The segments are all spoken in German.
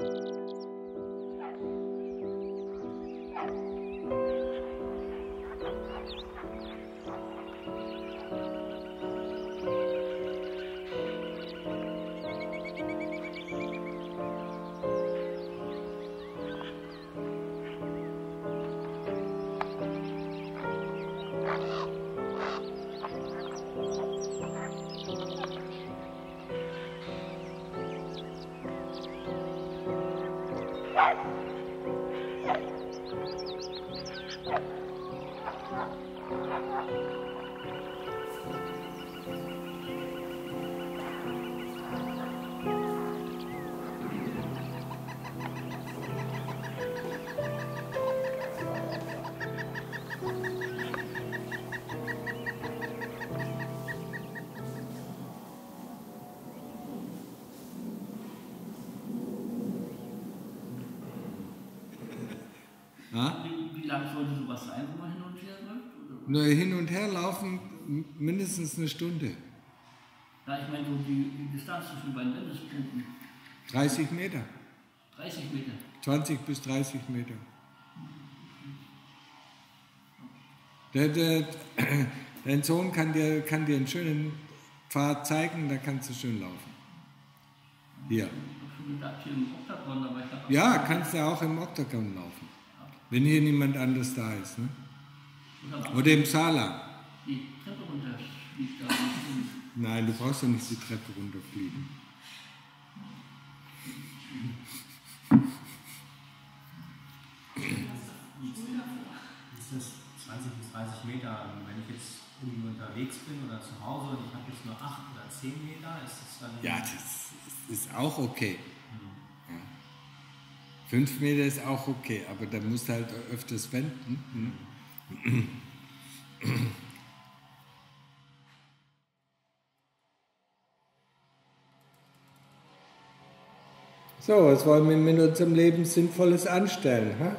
Wie lange sollte sowas sein, wo man hin und her läuft? Nur hin und her laufen mindestens eine Stunde. Ja, ich meine so die Distanz zwischen beiden Wendespunkten. 30 Meter. 30 Meter? 20 bis 30 Meter. Dein Sohn kann dir einen schönen Pfad zeigen, da kannst du schön laufen. Hier. Ja, kannst du auch im Oktagon laufen. Wenn hier niemand anders da ist. Ne? Oder im Saarland. Die Treppe runterfliegt da. Nein, du brauchst ja nicht die Treppe runterfliegen. Ist das 20 bis 30 Meter? Wenn ich jetzt irgendwie unterwegs bin oder zu Hause und ich habe jetzt nur 8 oder 10 Meter, ist das dann... Ja, das ist auch okay. 5 Meter ist auch okay, aber da musst du halt öfters wenden. So, was wollen wir mit unserem Leben Sinnvolles anstellen? Ha?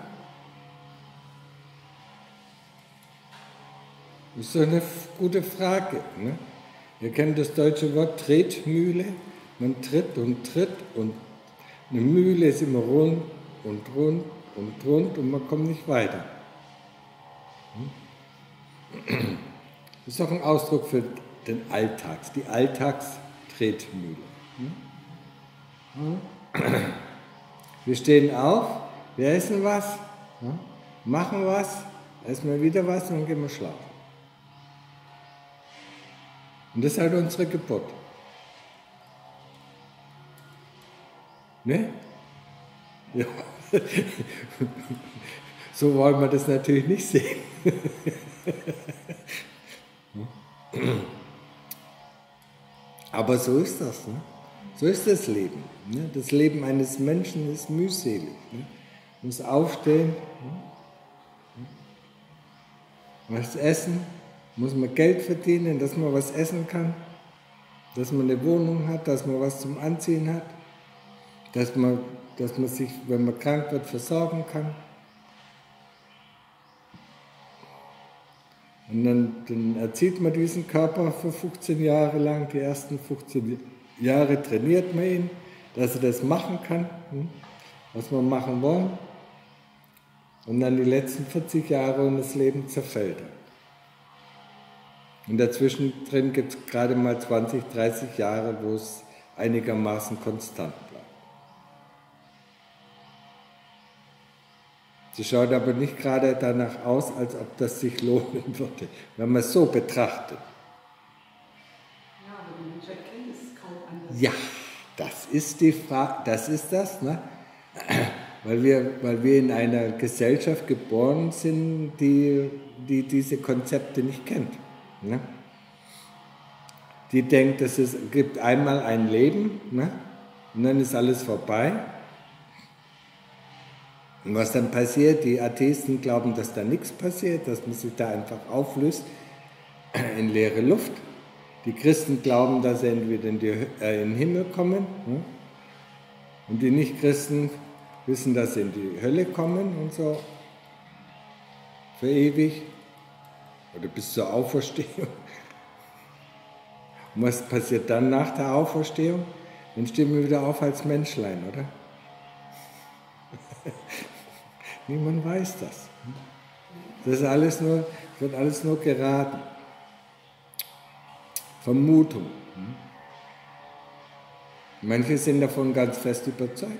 Das ist doch eine gute Frage. Ne? Ihr kennt das deutsche Wort Tretmühle. Man tritt und eine Mühle ist immer rund und rund und rund und man kommt nicht weiter. Das ist doch ein Ausdruck für den die Alltagstretmühle. Wir stehen auf, wir essen was, machen was, essen wir wieder was und dann gehen wir schlafen. Und das ist halt unsere Geburt. Ne? Ja. So wollen wir das natürlich nicht sehen. Aber so ist das. Ne? So ist das Leben. Ne? Das Leben eines Menschen ist mühselig. Ne? Muss aufstehen, was essen, muss man Geld verdienen, dass man was essen kann, dass man eine Wohnung hat, dass man was zum Anziehen hat, dass man sich, wenn man krank wird, versorgen kann. Und dann erzieht man diesen Körper für 15 Jahre lang, die ersten 15 Jahre trainiert man ihn, dass er das machen kann, was wir machen wollen. Und dann die letzten 40 Jahre und das Leben zerfällt. Und dazwischen drin gibt es gerade mal 20, 30 Jahre, wo es einigermaßen konstant bleibt. Sie schaut aber nicht gerade danach aus, als ob das sich lohnen würde, wenn man es so betrachtet. Ja, aber die Menschheit kennt es kaum anders. Ja, das ist die Frage, das ist das, ne? Weil wir in einer Gesellschaft geboren sind, die diese Konzepte nicht kennt. Ne? Die denkt, es gibt einmal ein Leben, ne? Und dann ist alles vorbei. Und was dann passiert, die Atheisten glauben, dass da nichts passiert, dass man sich da einfach auflöst in leere Luft. Die Christen glauben, dass sie entweder in den Himmel kommen, ne? Und die Nichtchristen wissen, dass sie in die Hölle kommen und so für ewig oder bis zur Auferstehung. Und was passiert dann nach der Auferstehung? Dann stehen wir wieder auf als Menschlein, oder? Niemand weiß das. Das ist alles nur, wird alles nur geraten. Vermutung. Manche sind davon ganz fest überzeugt.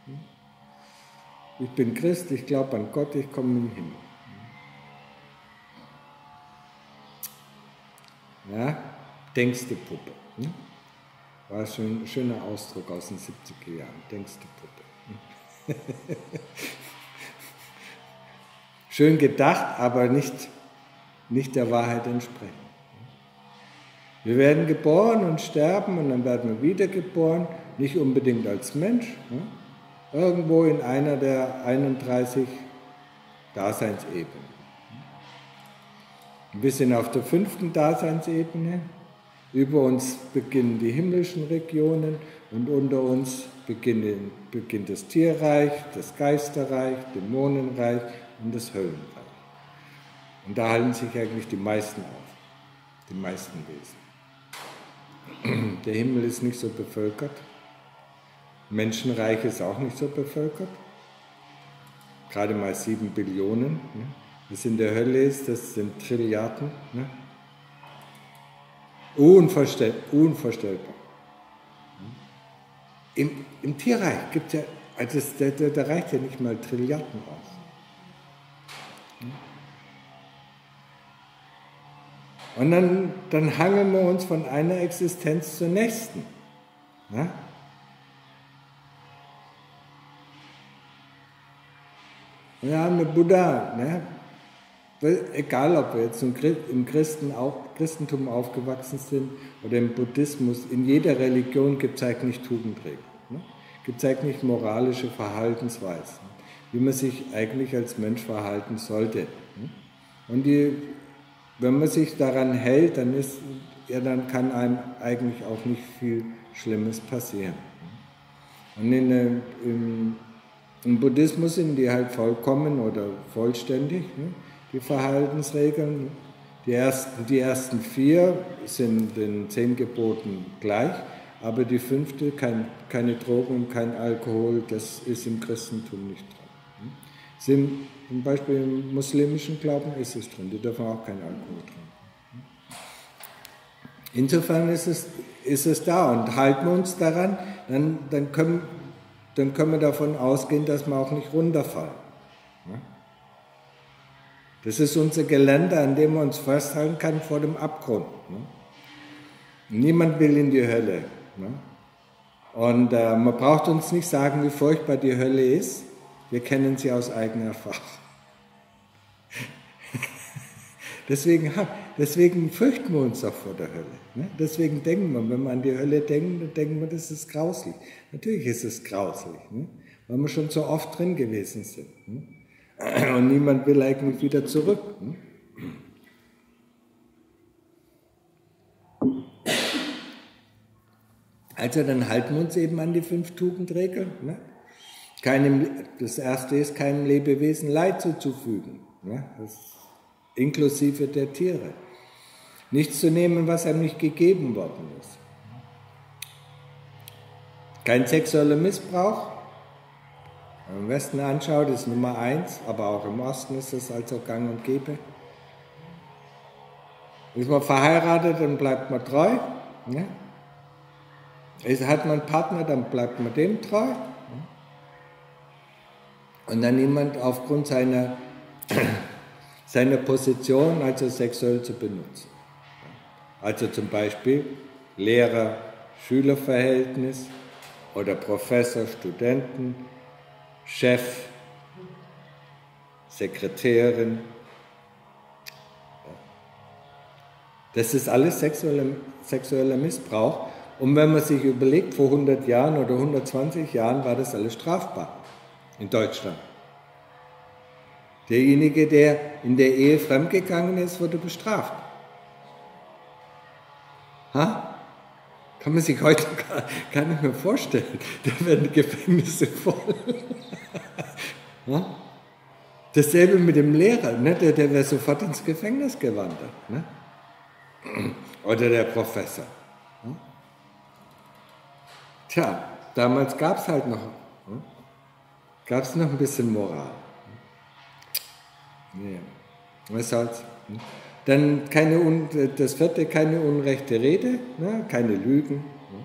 Ich bin Christ, ich glaube an Gott, ich komme in den Himmel. Ja, denkste Puppe. War schon ein schöner Ausdruck aus den 70er Jahren. Denkste Puppe. Schön gedacht, aber nicht der Wahrheit entsprechend. Wir werden geboren und sterben und dann werden wir wiedergeboren, nicht unbedingt als Mensch, irgendwo in einer der 31 Daseinsebenen. Wir sind auf der 5. Daseinsebene, über uns beginnen die himmlischen Regionen und unter uns beginnt das Tierreich, das Geisterreich, Dämonenreich und das Höllenreich. Und da halten sich eigentlich die meisten auf, die meisten Wesen. Der Himmel ist nicht so bevölkert, Menschenreich ist auch nicht so bevölkert, gerade mal 7 Billionen. Was in der Hölle ist, das sind Trilliarden. Unvorstellbar. Im Tierreich gibt es ja, also da reicht ja nicht mal Trilliarden aus. Und dann hangeln wir uns von einer Existenz zur nächsten. Ja, mit Buddha, egal ob wir jetzt im Christentum aufgewachsen sind oder im Buddhismus, in jeder Religion gibt es eigentlich Tugendregeln. Gibt es eigentlich moralische Verhaltensweisen, wie man sich eigentlich als Mensch verhalten sollte. Und wenn man sich daran hält, dann kann einem eigentlich auch nicht viel Schlimmes passieren. Und im Buddhismus sind die halt vollkommen oder vollständig, die Verhaltensregeln. Die ersten 4 sind den 10 Geboten gleich, aber die 5., keine Drogen und kein Alkohol, das ist im Christentum nicht drin. Zum Beispiel im muslimischen Glauben ist es drin, die dürfen auch keinen Alkohol trinken. Insofern ist es da und halten wir uns daran, dann können wir davon ausgehen, dass wir auch nicht runterfallen. Das ist unser Geländer, an dem wir uns festhalten können vor dem Abgrund. Niemand will in die Hölle. Und man braucht uns nicht sagen, wie furchtbar die Hölle ist. Wir kennen sie aus eigener Erfahrung. Deswegen fürchten wir uns auch vor der Hölle. Deswegen denken wir, wenn wir an die Hölle denken, dann denken wir, das ist grauslich. Natürlich ist es grauslich, weil wir schon so oft drin gewesen sind. Und niemand will eigentlich wieder zurück. Also dann halten wir uns eben an die 5 Tugendregeln. Das erste ist, keinem Lebewesen Leid zuzufügen, inklusive der Tiere. Nichts zu nehmen, was einem nicht gegeben worden ist. Kein sexueller Missbrauch. Wenn man im Westen anschaut, ist Nummer 1, aber auch im Osten ist es also gang und gäbe. Ist man verheiratet, dann bleibt man treu. Hat man einen Partner, dann bleibt man dem treu. Und dann niemand aufgrund seiner Position also sexuell zu benutzen. Also zum Beispiel Lehrer-Schüler-Verhältnis oder Professor-Studenten, Chef, Sekretärin. Das ist alles sexueller Missbrauch. Und wenn man sich überlegt, vor 100 Jahren oder 120 Jahren war das alles strafbar in Deutschland. Derjenige, der in der Ehe fremdgegangen ist, wurde bestraft. Kann man sich heute gar nicht mehr vorstellen. Da werden die Gefängnisse voll. Dasselbe mit dem Lehrer, der wäre sofort ins Gefängnis gewandert. Oder der Professor. Tja, damals gab es halt noch Gab es noch ein bisschen Moral. Ja. Was soll's? Dann das vierte, keine unrechte Rede, ne? Keine Lügen.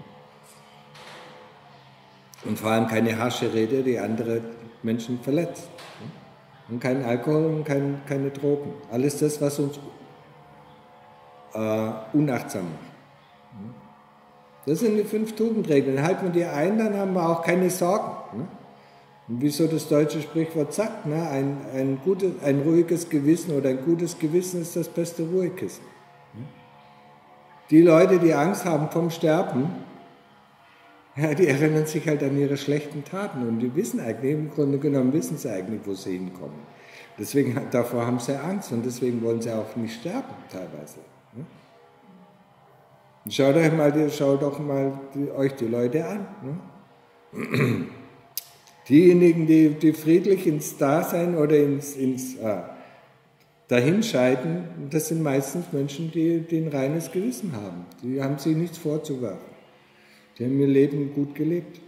Und vor allem keine harsche Rede, die andere Menschen verletzt. Und kein Alkohol und keine Drogen. Alles das, was uns unachtsam macht. Das sind die 5 Tugendregeln. Halten wir die ein, dann haben wir auch keine Sorgen. Ne? Und wie so das deutsche Sprichwort sagt, ne? ein ruhiges Gewissen oder ein gutes Gewissen ist das beste Ruhekissen. Die Leute, die Angst haben vom Sterben, ja, die erinnern sich halt an ihre schlechten Taten und die wissen eigentlich, im Grunde genommen wissen sie eigentlich, wo sie hinkommen. Deswegen, davor haben sie Angst und deswegen wollen sie auch nicht sterben, teilweise. Ne? Schaut doch mal euch die Leute an. Ne? Diejenigen, die friedlich ins Dasein oder ins Dahinscheiden, das sind meistens Menschen, die ein reines Gewissen haben. Die haben sich nichts vorzuwerfen. Die haben ihr Leben gut gelebt.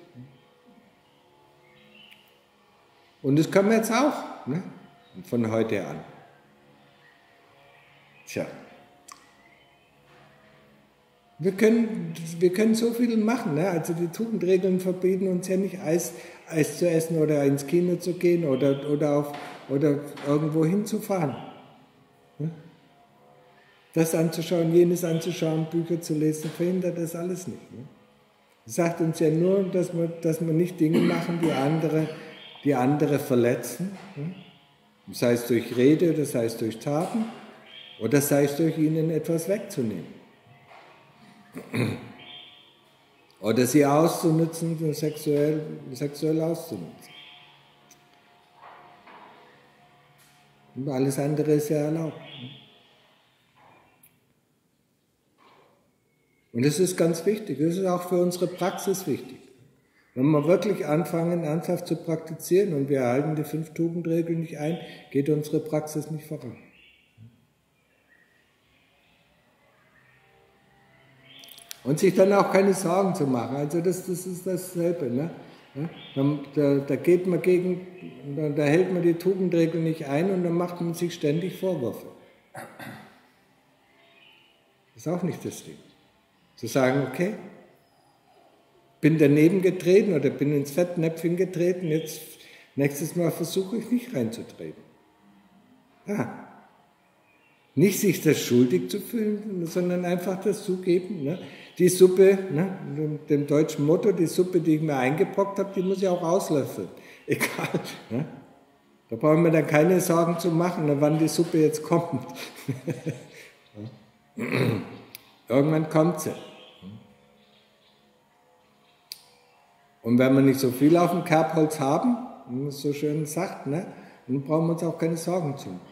Und das können wir jetzt auch, ne? Von heute an. Tja. Wir können so viel machen. Ne? Also die Tugendregeln verbieten uns ja nicht, Eis zu essen oder ins Kino zu gehen oder irgendwo hinzufahren. Ne? Das anzuschauen, jenes anzuschauen, Bücher zu lesen, verhindert das alles nicht. Ne? Es sagt uns ja nur, dass wir nicht Dinge machen, die andere verletzen. Ne? Sei es durch Rede, oder sei es durch Taten, oder sei es durch ihnen etwas wegzunehmen. Oder sie auszunutzen, sexuell auszunutzen. Und alles andere ist ja erlaubt. Und das ist ganz wichtig, das ist auch für unsere Praxis wichtig. Wenn wir wirklich anfangen, ernsthaft zu praktizieren und wir halten die 5 Tugendregeln nicht ein, geht unsere Praxis nicht voran. Und sich dann auch keine Sorgen zu machen, also das ist dasselbe. Ne? Da geht man da hält man die Tugendregeln nicht ein und dann macht man sich ständig Vorwürfe. Das ist auch nicht das Ding. Zu sagen, okay, bin daneben getreten oder bin ins Fettnäpfchen getreten, jetzt nächstes Mal versuche ich nicht reinzutreten. Ja. Nicht sich das schuldig zu fühlen, sondern einfach das zugeben. Ne? Die Suppe, ne, dem deutschen Motto, die Suppe, die ich mir eingebrockt habe, die muss ich auch auslöffeln. Egal. Ne? Da brauchen wir dann keine Sorgen zu machen, wann die Suppe jetzt kommt. Irgendwann kommt sie. Und wenn wir nicht so viel auf dem Kerbholz haben, wie man es so schön sagt, ne, dann brauchen wir uns auch keine Sorgen zu machen.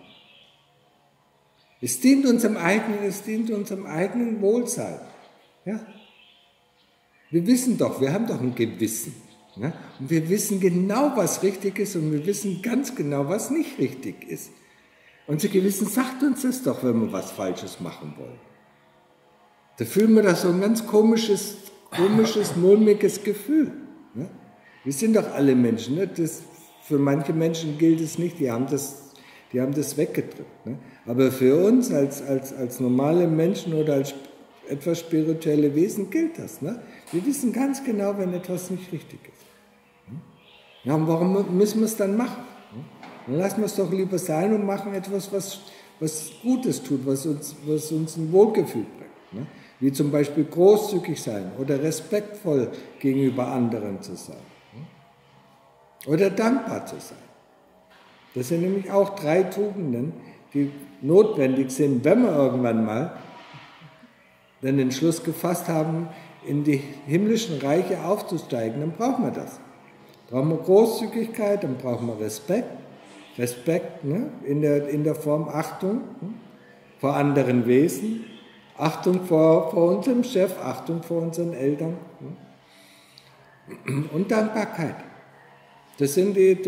Es dient unserem eigenen Wohlsein. Ja? Wir wissen doch, wir haben doch ein Gewissen. Ne? Und wir wissen genau, was richtig ist und wir wissen ganz genau, was nicht richtig ist. Unser Gewissen sagt uns das doch, wenn wir was Falsches machen wollen. Da fühlen wir doch so ein ganz komisches, mulmiges Gefühl. Ne? Wir sind doch alle Menschen. Ne? Für manche Menschen gilt es nicht, die haben das weggedrückt. Ne? Aber für uns als normale Menschen oder als etwas spirituelle Wesen gilt das. Ne? Wir wissen ganz genau, wenn etwas nicht richtig ist. Ja, und warum müssen wir es dann machen? Dann lassen wir es doch lieber sein und machen etwas, was Gutes tut, was uns ein Wohlgefühl bringt. Ne? Wie zum Beispiel großzügig sein oder respektvoll gegenüber anderen zu sein. Ne? Oder dankbar zu sein. Das sind nämlich auch 3 Tugenden, die notwendig sind, wenn wir irgendwann mal den Entschluss gefasst haben, in die himmlischen Reiche aufzusteigen, dann brauchen wir das. Brauchen wir Großzügigkeit, dann brauchen wir Respekt. Respekt, ne? in der Form Achtung, ne? Vor anderen Wesen, Achtung vor unserem Chef, Achtung vor unseren Eltern, ne? Und Dankbarkeit. Das sind die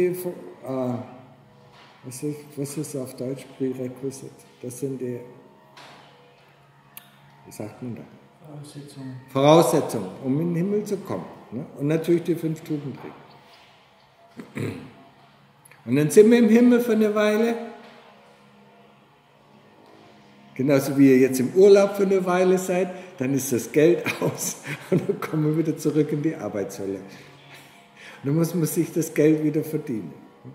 was ist auf Deutsch Prerequisite? Das sind die, wie sagt man da? Voraussetzungen, um in den Himmel zu kommen. Ne? Und natürlich die 5 Tugendregeln. Und dann sind wir im Himmel für eine Weile. Genauso wie ihr jetzt im Urlaub für eine Weile seid, dann ist das Geld aus und dann kommen wir wieder zurück in die Arbeitshölle. Und dann muss man sich das Geld wieder verdienen.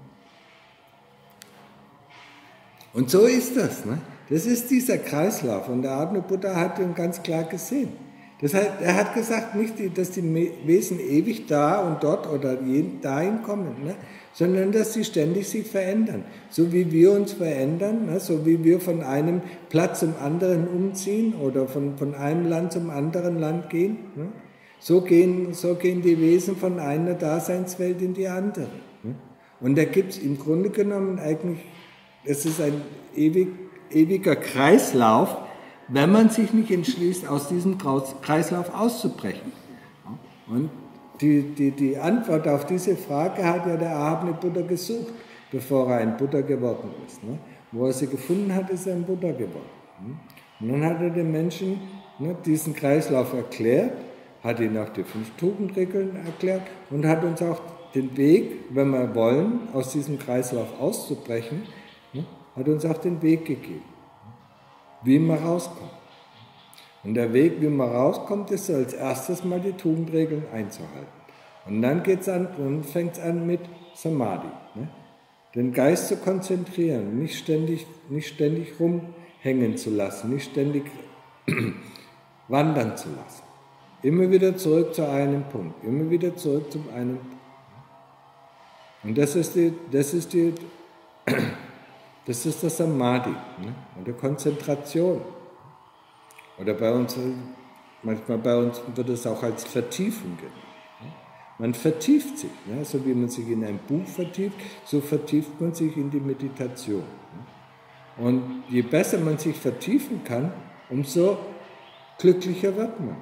Und so ist das. Ne? Das ist dieser Kreislauf. Und der Atma Buddha hat ihn ganz klar gesehen. Das heißt, er hat gesagt, nicht, dass die Wesen ewig da und dort oder dahin kommen, ne? Sondern dass sie ständig sich verändern. So wie wir uns verändern, ne? So wie wir von einem Platz zum anderen umziehen oder von einem Land zum anderen Land gehen. Ne? So gehen die Wesen von einer Daseinswelt in die andere. Ne? Und da gibt es im Grunde genommen eigentlich, es ist ein ewiger Kreislauf, wenn man sich nicht entschließt, aus diesem Kreislauf auszubrechen. Und die Antwort auf diese Frage hat ja der erhabene Buddha gesucht, bevor er ein Buddha geworden ist. Ne? Wo er sie gefunden hat, ist er ein Buddha geworden. Und dann hat er den Menschen diesen Kreislauf erklärt, hat ihnen auch die 5 Tugendregeln erklärt und hat uns auch den Weg, wenn wir wollen, aus diesem Kreislauf auszubrechen, hat uns auch den Weg gegeben, wie man rauskommt. Und der Weg, wie man rauskommt, ist so als erstes mal die Tugendregeln einzuhalten. Und dann fängt es an mit Samadhi. Ne? Den Geist zu konzentrieren, nicht ständig rumhängen zu lassen, nicht ständig wandern zu lassen. Immer wieder zurück zu einem Punkt, immer wieder zurück zum einen Punkt. Und das ist das Samadhi, ne? Oder Konzentration. Oder manchmal bei uns wird es auch als Vertiefung genannt. Ne? Man vertieft sich, ne? So wie man sich in ein Buch vertieft, so vertieft man sich in die Meditation. Ne? Und je besser man sich vertiefen kann, umso glücklicher wird man.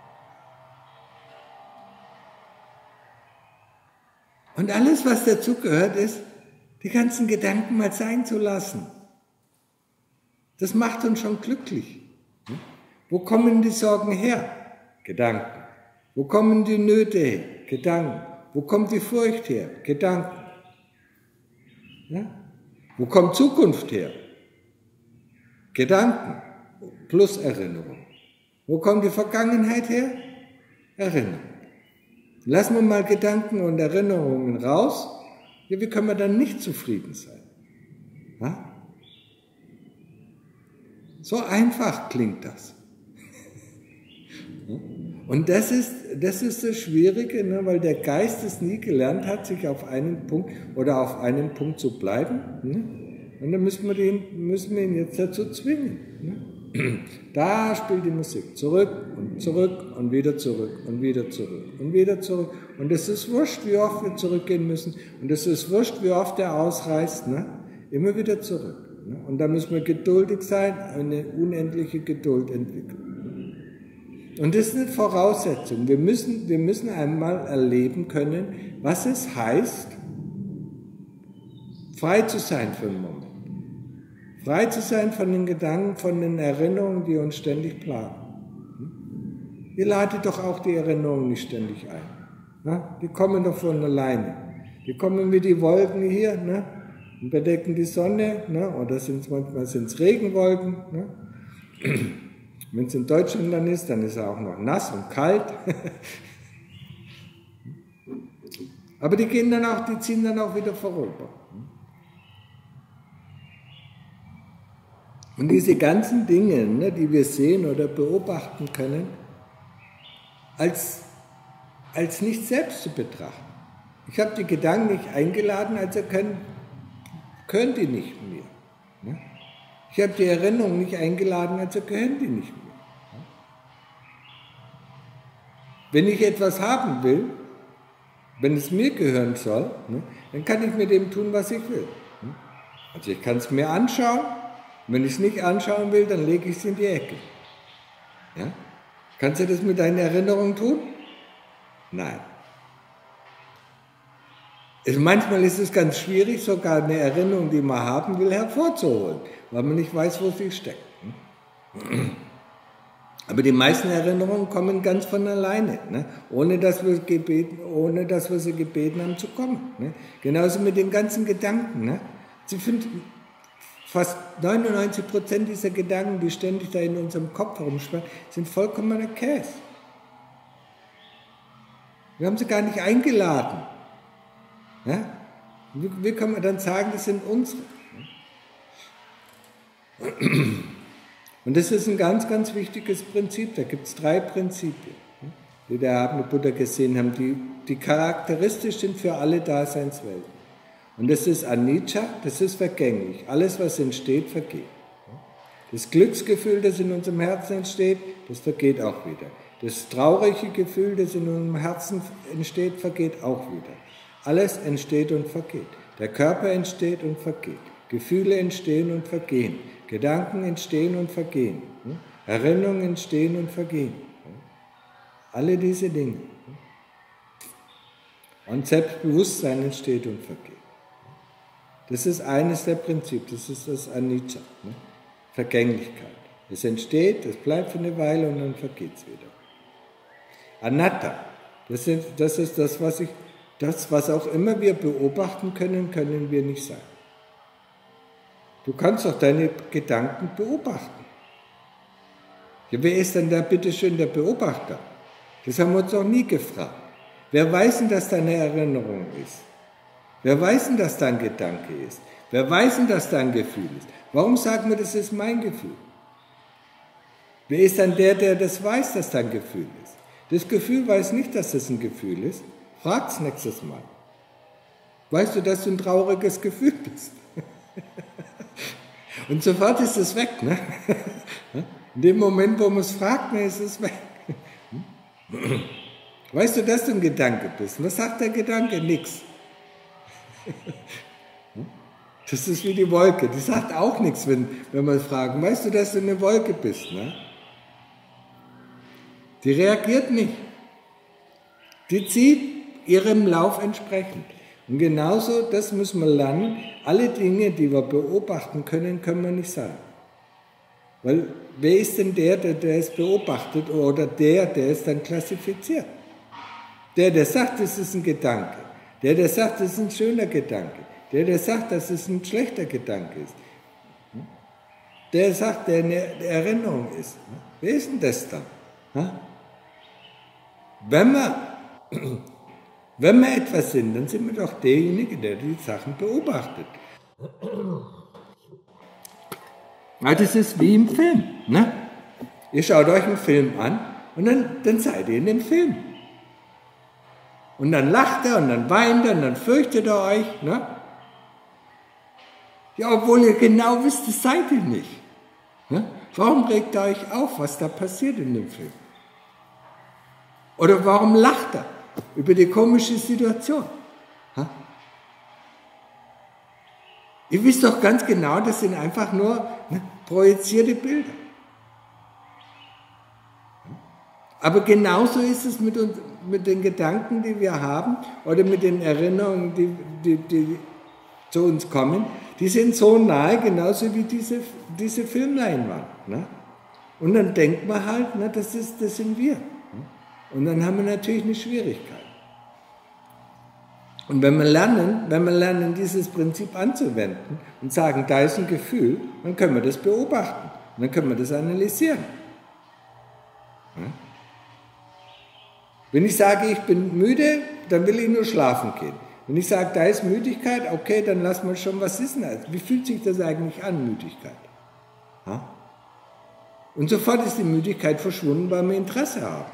Und alles, was dazu gehört, ist, die ganzen Gedanken mal sein zu lassen. Das macht uns schon glücklich. Wo kommen die Sorgen her? Gedanken. Wo kommen die Nöte her? Gedanken. Wo kommt die Furcht her? Gedanken. Ja? Wo kommt Zukunft her? Gedanken plus Erinnerung. Wo kommt die Vergangenheit her? Erinnerung. Lassen wir mal Gedanken und Erinnerungen raus. Ja, wie können wir dann nicht zufrieden sein? Ja? So einfach klingt das. Und das ist das Schwierige, ne, weil der Geist es nie gelernt hat, sich auf einen Punkt oder auf einem Punkt zu bleiben. Ne? Und dann müssen wir ihn jetzt dazu zwingen. Ne? Da spielt die Musik zurück und wieder zurück und wieder zurück und wieder zurück. Und es ist wurscht, wie oft wir zurückgehen müssen. Und es ist wurscht, wie oft er ausreißt. Ne? Immer wieder zurück. Ne? Und da müssen wir geduldig sein, eine unendliche Geduld entwickeln. Und das ist eine Voraussetzung. Wir müssen einmal erleben können, was es heißt, frei zu sein für einen Moment. Frei zu sein von den Gedanken, von den Erinnerungen, die uns ständig plagen. Ihr ladet doch auch die Erinnerungen nicht ständig ein. Ne? Die kommen doch von alleine. Die kommen wie die Wolken hier, ne? Und bedecken die Sonne, ne? Oder manchmal sind es Regenwolken. Ne? Wenn es in Deutschland dann ist es auch noch nass und kalt. Aber die ziehen dann auch wieder vorüber. Und diese ganzen Dinge, ne, die wir sehen oder beobachten können, als nicht selbst zu betrachten. Ich habe die Gedanken nicht eingeladen, also können die nicht mehr. Ne? Ich habe die Erinnerung nicht eingeladen, also können die nicht mehr. Wenn ich etwas haben will, wenn es mir gehören soll, ne, dann kann ich mit dem tun, was ich will. Also ich kann es mir anschauen, wenn ich es nicht anschauen will, dann lege ich es in die Ecke. Ja? Kannst du das mit deinen Erinnerungen tun? Nein. Manchmal ist es ganz schwierig, sogar eine Erinnerung, die man haben will, hervorzuholen, weil man nicht weiß, wo sie steckt. Aber die meisten Erinnerungen kommen ganz von alleine, ne? ohne dass wir sie gebeten haben zu kommen. Ne? Genauso mit den ganzen Gedanken. Ne? Sie finden fast 99% dieser Gedanken, die ständig da in unserem Kopf herumschwirren, sind vollkommener Käse. Wir haben sie gar nicht eingeladen. Ja? Wie kann man dann sagen, das sind unsere? Und das ist ein ganz, ganz wichtiges Prinzip. Da gibt es 3 Prinzipien, die der erhabene Buddha gesehen haben, die charakteristisch sind für alle Daseinswelten. Und das ist Anicca, das ist vergänglich. Alles, was entsteht, vergeht. Das Glücksgefühl, das in unserem Herzen entsteht, das vergeht auch wieder. Das traurige Gefühl, das in unserem Herzen entsteht, vergeht auch wieder. Alles entsteht und vergeht. Der Körper entsteht und vergeht. Gefühle entstehen und vergehen. Gedanken entstehen und vergehen. Erinnerungen entstehen und vergehen. Alle diese Dinge. Und Selbstbewusstsein entsteht und vergeht. Das ist eines der Prinzipien, das ist das Anicca, Vergänglichkeit. Es entsteht, es bleibt für eine Weile und dann vergeht es wieder. Anatta, das ist das, was auch immer wir beobachten können, können wir nicht sein. Du kannst doch deine Gedanken beobachten. Ja, wer ist denn da bitteschön der Beobachter? Das haben wir uns noch nie gefragt. Wer weiß denn, dass da eine Erinnerung ist? Wer weiß denn, dass da ein Gedanke ist? Wer weiß denn, dass da ein Gefühl ist? Warum sagen wir, das ist mein Gefühl? Wer ist dann der das weiß, dass da ein Gefühl ist? Das Gefühl weiß nicht, dass das ein Gefühl ist. Frag's nächstes Mal. Weißt du, dass du ein trauriges Gefühl bist? Und sofort ist es weg. Ne? In dem Moment, wo man es fragt, ist es weg. Weißt du, dass du ein Gedanke bist? Was sagt der Gedanke? Nix. Das ist wie die Wolke. Die sagt auch nichts, wenn wir fragen. Weißt du, dass du eine Wolke bist? Ne? Die reagiert nicht. Die zieht ihrem Lauf entsprechend. Und genauso, das müssen wir lernen, alle Dinge, die wir beobachten können, können wir nicht sagen. Weil wer ist denn der es beobachtet oder der es dann klassifiziert? Der sagt, das ist ein Gedanke. Der sagt, das ist ein schöner Gedanke. Der sagt, dass es ein schlechter Gedanke ist. Der sagt, der eine Erinnerung ist. Wer ist denn das dann? Wenn wir etwas sind, dann sind wir doch derjenige, der die Sachen beobachtet. Das ist wie im Film. Ne? Ihr schaut euch einen Film an und dann seid ihr in dem Film. Und dann lacht er und dann weint er und dann fürchtet er euch. Ne? Ja, obwohl ihr genau wisst, das seid ihr nicht. Ne? Warum regt ihr euch auf, was da passiert in dem Film? Oder warum lacht er über die komische Situation? Ihr wisst doch ganz genau, das sind einfach nur projizierte Bilder. Aber genauso ist es mit den Gedanken, die wir haben, oder mit den Erinnerungen, die zu uns kommen. Die sind so nahe, genauso wie diese Filmleinwand. Ne? Und dann denkt man halt, ne, das sind wir. Und dann haben wir natürlich eine Schwierigkeit. Und wenn wir lernen, dieses Prinzip anzuwenden und sagen, da ist ein Gefühl, dann können wir das beobachten. Und dann können wir das analysieren. Ja? Wenn ich sage, ich bin müde, dann will ich nur schlafen gehen. Wenn ich sage, da ist Müdigkeit, okay, dann lassen wir schon, was ist denn das? Wie fühlt sich das eigentlich an, Müdigkeit? Ja? Und sofort ist die Müdigkeit verschwunden, weil wir Interesse haben.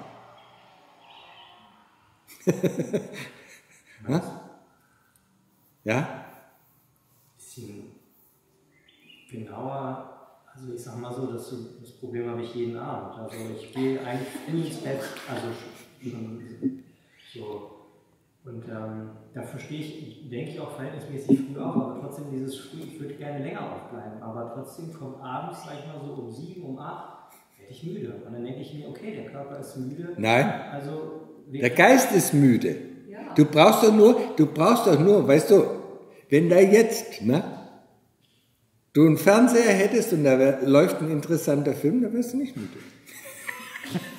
Ja? Bisschen genauer, also ich sag mal so, das Problem habe ich jeden Abend. Also ich gehe eigentlich früh ins Bett, also so. Und dafür stehe ich, denke ich, auch verhältnismäßig früh auf, aber trotzdem dieses Früh, ich würde gerne länger aufbleiben, aber trotzdem kommt abends, sag ich mal so um 7, um 8, werde ich müde. Und dann denke ich mir, okay, der Körper ist müde. Nein, also, der Geist ist müde. Ja. Du brauchst doch nur, weißt du, wenn da jetzt, ne, du einen Fernseher hättest und da läuft ein interessanter Film, dann wirst du nicht müde.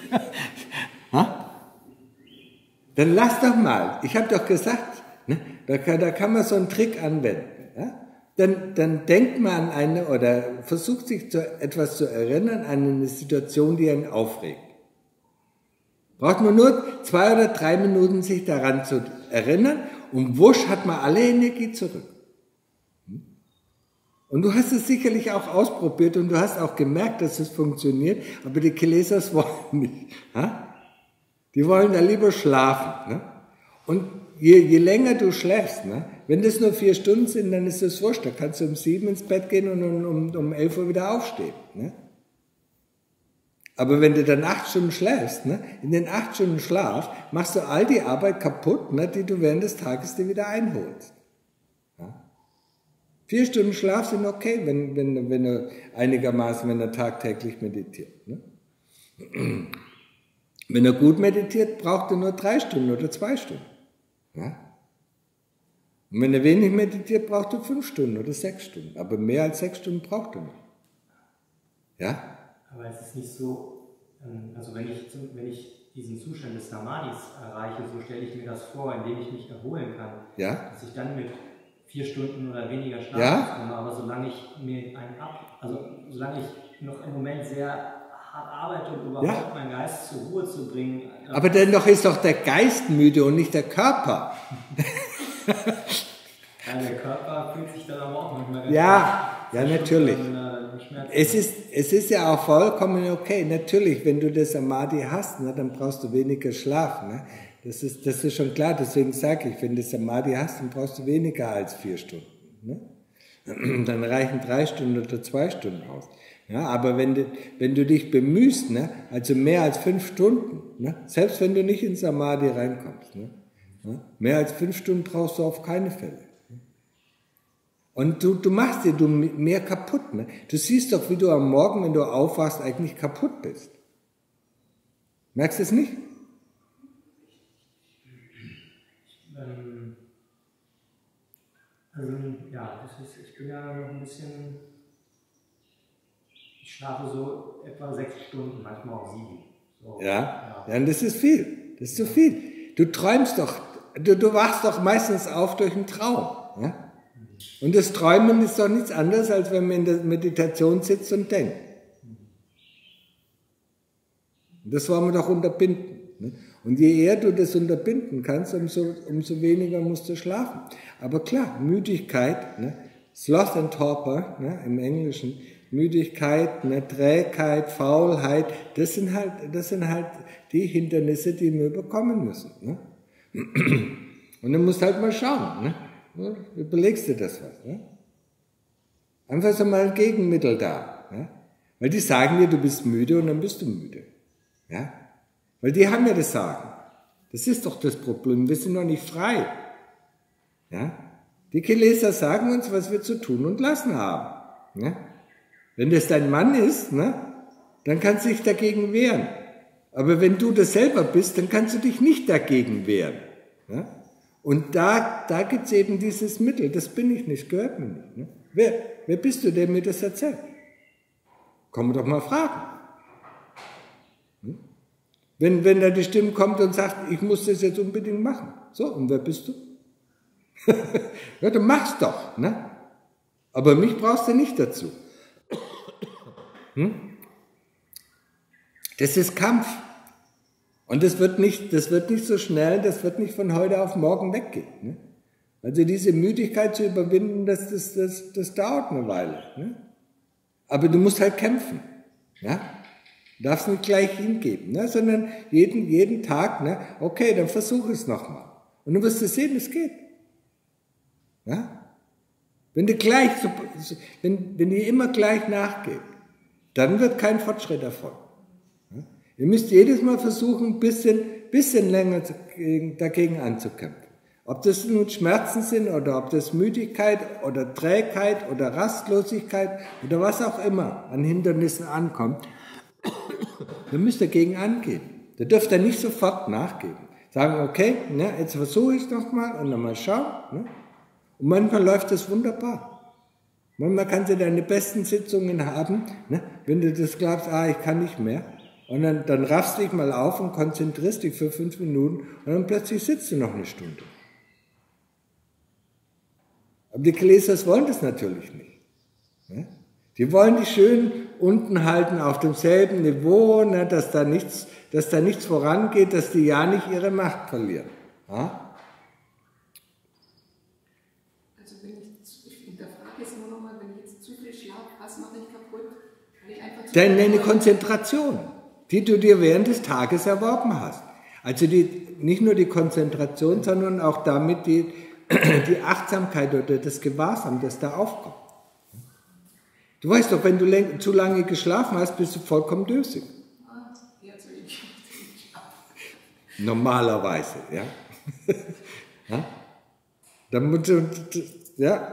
Dann lass doch mal. Ich habe doch gesagt, ne, da kann man so einen Trick anwenden. Ja? Dann denkt man an eine oder versucht sich etwas zu erinnern, an eine Situation, die einen aufregt. Braucht man nur 2 oder 3 Minuten, sich daran zu erinnern und wusch hat man alle Energie zurück. Und du hast es sicherlich auch ausprobiert und du hast auch gemerkt, dass es funktioniert, aber die Chelesas wollen nicht. Ja? Die wollen da lieber schlafen. Ne? Und je länger du schläfst, ne? Wenn das nur 4 Stunden sind, dann ist das wurscht. Da kannst du um 7 ins Bett gehen und um 11 Uhr wieder aufstehen. Ne? Aber wenn du dann 8 Stunden schläfst, ne? In den 8 Stunden Schlaf machst du all die Arbeit kaputt, ne? Die du während des Tages dir wieder einholst. Ja? 4 Stunden Schlaf sind okay, wenn du einigermaßen, wenn er tagtäglich meditiert. Ne? Wenn er gut meditiert, braucht er nur 3 Stunden oder 2 Stunden. Ja? Und wenn er wenig meditiert, braucht er 5 Stunden oder 6 Stunden. Aber mehr als 6 Stunden braucht er nicht. Ja? Aber es ist nicht so, also wenn ich diesen Zustand des Samadhis erreiche, so stelle ich mir das vor, indem ich mich erholen kann. Ja? Dass ich dann mit 4 Stunden oder weniger Schlaf komme, aber solange ich mir solange ich noch im Moment sehr hart arbeite, um überhaupt meinen Geist zur Ruhe zu bringen. Aber dennoch ist doch der Geist müde und nicht der Körper. Ja, der Körper fühlt sich dann aber auch manchmal ganz ja, natürlich. Es ist ja auch vollkommen okay. Natürlich, wenn du das Samadhi hast, ne, dann brauchst du weniger Schlaf. Ne? Das ist schon klar. Deswegen sage ich, wenn du Samadhi hast, dann brauchst du weniger als 4 Stunden. Ne? Dann reichen 3 Stunden oder 2 Stunden aus. Ja, aber wenn du dich bemühst, ne, also mehr als 5 Stunden, ne, selbst wenn du nicht in Samadhi reinkommst, ne, mehr als 5 Stunden brauchst du auf keine Fälle. Und du machst dir mehr kaputt. Ne? Du siehst doch, wie du am Morgen, wenn du aufwachst, eigentlich kaputt bist. Merkst du es nicht? Also, ja, ich bin ja noch ein bisschen... Ich schlafe so etwa 6 Stunden, manchmal auch 7. So, ja, und das ist viel. Das ist zu viel. Du träumst doch, du wachst doch meistens auf durch einen Traum. Ja? Und das Träumen ist doch nichts anderes, als wenn man in der Meditation sitzt und denkt. Und das wollen wir doch unterbinden. Ne? Und je eher du das unterbinden kannst, umso weniger musst du schlafen. Aber klar, Müdigkeit, ne? Sloth and Torpor, ne? Im Englischen, Müdigkeit, ne? Trägheit, Faulheit, das sind halt die Hindernisse, die wir überkommen müssen. Ne? Und dann musst du halt mal schauen. Ne? Überlegst du das was? Ne? Einfach so mal ein Gegenmittel da. Ne? Weil die sagen dir, du bist müde und dann bist du müde. Ja? Weil die haben ja das Sagen. Das ist doch das Problem. Wir sind noch nicht frei. Ja? Die Chelesas sagen uns, was wir zu tun und lassen haben. Ja? Wenn das dein Mann ist, ne, dann kannst du dich dagegen wehren. Aber wenn du das selber bist, dann kannst du dich nicht dagegen wehren. Ja? Und da gibt es eben dieses Mittel. Das bin ich nicht, gehört mir nicht. Ne? Wer bist du, der mir das erzählt? Kann man doch mal fragen. Wenn da die Stimme kommt und sagt, ich muss das jetzt unbedingt machen. So, und wer bist du? Ja, du machst doch, ne? Aber mich brauchst du nicht dazu. Das ist Kampf. Und das wird nicht so schnell, das wird nicht von heute auf morgen weggehen. Ne? Also diese Müdigkeit zu überwinden, das dauert eine Weile. Ne? Aber du musst halt kämpfen. Ja? Du darfst nicht gleich hingeben, ne? Sondern jeden Tag, ne? Okay, dann versuch es nochmal. Und du wirst sehen, es geht. Ja? Wenn ihr immer gleich nachgebt, dann wird kein Fortschritt erfolgen. Ja? Ihr müsst jedes Mal versuchen, ein bisschen länger dagegen anzukämpfen. Ob das nun Schmerzen sind oder ob das Müdigkeit oder Trägheit oder Rastlosigkeit oder was auch immer an Hindernissen ankommt, dann müsst ihr dagegen angehen. Da dürft ihr nicht sofort nachgeben. Sagen, okay, ne, jetzt versuche ich es nochmal und nochmal schauen. Ne? Und manchmal läuft das wunderbar. Manchmal kannst du deine besten Sitzungen haben, ne, wenn du das glaubst, ich kann nicht mehr. Und dann raffst du dich mal auf und konzentrierst dich für 5 Minuten und dann plötzlich sitzt du noch eine Stunde. Aber die Chalesas wollen das natürlich nicht. Ne? Die wollen dich schön unten halten auf demselben Niveau, ne, dass da nichts vorangeht, dass die ja nicht ihre Macht verlieren. Ja? Also ich hinterfrage jetzt nur nochmal, wenn ich jetzt zu viel schlafe, was mache ich kaputt? Weil ich einfach Deine Konzentration, die du dir während des Tages erworben hast. Also nicht nur die Konzentration, sondern auch damit die Achtsamkeit oder das Gewahrsam, das da aufkommt. Du weißt doch, wenn du zu lange geschlafen hast, bist du vollkommen dösig. Ja, zu wenig schlafen. Normalerweise, ja. Ja? Dann musst du, ja.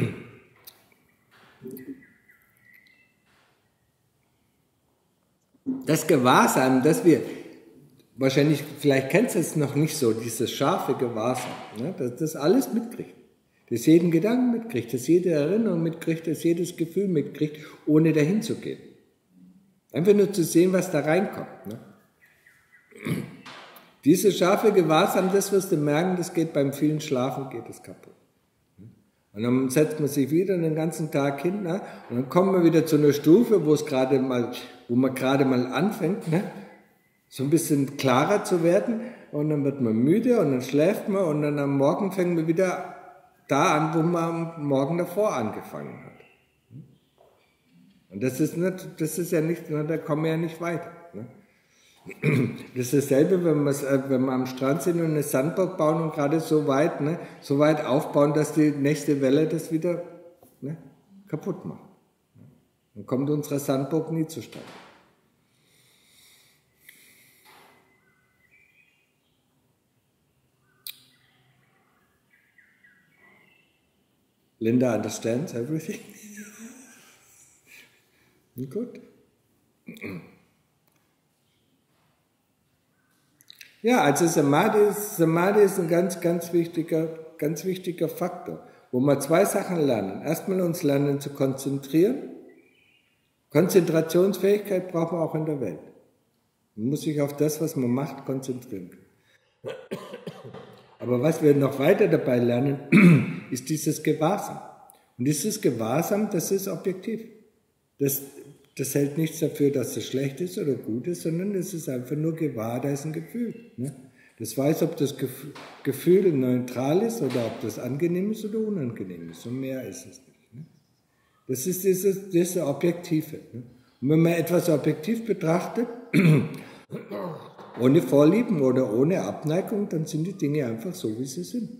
Das Gewahrsam, das wir, wahrscheinlich, vielleicht kennst du es noch nicht so, dieses scharfe Gewahrsam, ne, dass das alles mitkriegt. Das jeden Gedanken mitkriegt, das jede Erinnerung mitkriegt, das jedes Gefühl mitkriegt, ohne dahin zu gehen. Einfach nur zu sehen, was da reinkommt. Ne? Dieses scharfe Gewahrsam, das wirst du merken, das geht beim vielen Schlafen, geht es kaputt. Und dann setzt man sich wieder den ganzen Tag hin, ne? Und dann kommt man wieder zu einer Stufe, wo man gerade mal anfängt, ne? So ein bisschen klarer zu werden, und dann wird man müde und dann schläft man und dann am Morgen fängt man wieder da an, wo man am Morgen davor angefangen hat. Und das ist ja nicht, da kommen wir ja nicht weiter. Ne? Das ist dasselbe, wenn wir am Strand sind und eine Sandburg bauen und gerade so weit aufbauen, dass die nächste Welle das wieder, ne, kaputt macht. Dann kommt unsere Sandburg nie zustande. Linda understands everything. Gut. Ja, also Samadhi ist ein ganz wichtiger Faktor, wo wir 2 Sachen lernen. Erstmal uns lernen zu konzentrieren. Konzentrationsfähigkeit brauchen wir auch in der Welt. Man muss sich auf das, was man macht, konzentrieren können. Aber was wir noch weiter dabei lernen, ist dieses Gewahrsam. Und dieses Gewahrsam, das ist objektiv. Das hält nichts dafür, dass es schlecht ist oder gut ist, sondern es ist einfach nur gewahr, da ist ein Gefühl. Ne? Das weiß, ob das Gefühl neutral ist oder ob das angenehm ist oder unangenehm ist. Und mehr ist es nicht. Ne? Das ist diese Objektive. Ne? Und wenn man etwas objektiv betrachtet, ohne Vorlieben oder ohne Abneigung, dann sind die Dinge einfach so, wie sie sind.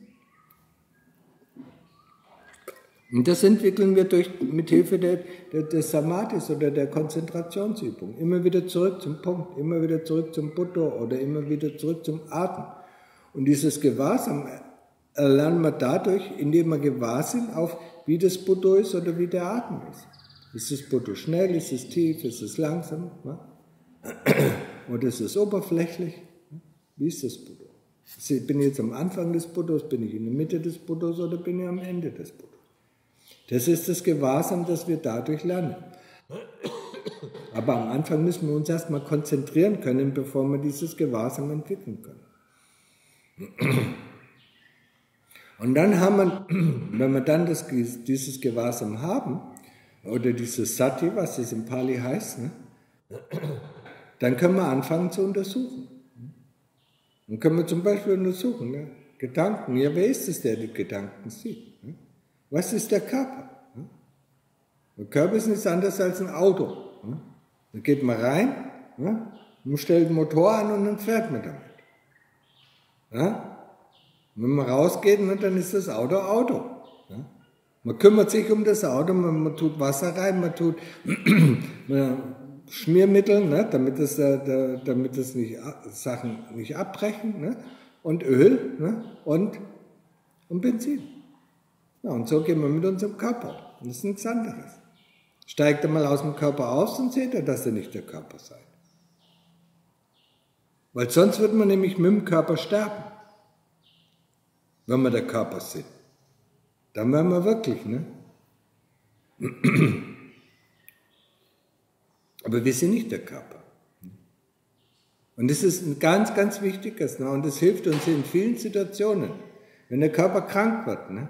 Und das entwickeln wir mit Hilfe des Samadhis oder der Konzentrationsübung. Immer wieder zurück zum Punkt, immer wieder zurück zum Buddha oder immer wieder zurück zum Atem. Und dieses Gewahrsam erlernen wir dadurch, indem wir gewahr sind auf, wie das Buddha ist oder wie der Atem ist. Ist das Buddha schnell, ist es tief, ist es langsam? Ne? Oder ist es oberflächlich? Wie ist das Buddha? Bin ich jetzt am Anfang des Buddhas, bin ich in der Mitte des Buddhas oder bin ich am Ende des Buddhas? Das ist das Gewahrsam, das wir dadurch lernen. Aber am Anfang müssen wir uns erstmal konzentrieren können, bevor wir dieses Gewahrsam entwickeln können. Und dann haben wir, wenn wir dann dieses Gewahrsam haben, oder dieses Sati, was das in Pali heißt, ne, dann können wir anfangen zu untersuchen. Dann können wir zum Beispiel untersuchen, ne, Gedanken, ja, wer ist es, der die Gedanken sieht? Ne? Was ist der Körper? Der Körper ist nichts anderes als ein Auto. Da geht man rein, man stellt den Motor an und dann fährt man damit. Wenn man rausgeht, dann ist das Auto. Man kümmert sich um das Auto, man tut Wasser rein, man tut Schmiermittel, ne, damit das Sachen nicht abbrechen, ne, und Öl, ne, und Benzin. Ja, und so gehen wir mit unserem Körper. Und das ist nichts anderes. Steigt er mal aus dem Körper aus, dann seht ihr, dass ihr nicht der Körper seid. Weil sonst wird man nämlich mit dem Körper sterben, wenn wir der Körper sind. Dann werden wir wirklich, ne? Aber wir sind nicht der Körper. Und das ist ein ganz, ganz wichtiges. Ne? Und das hilft uns in vielen Situationen. Wenn der Körper krank wird, ne?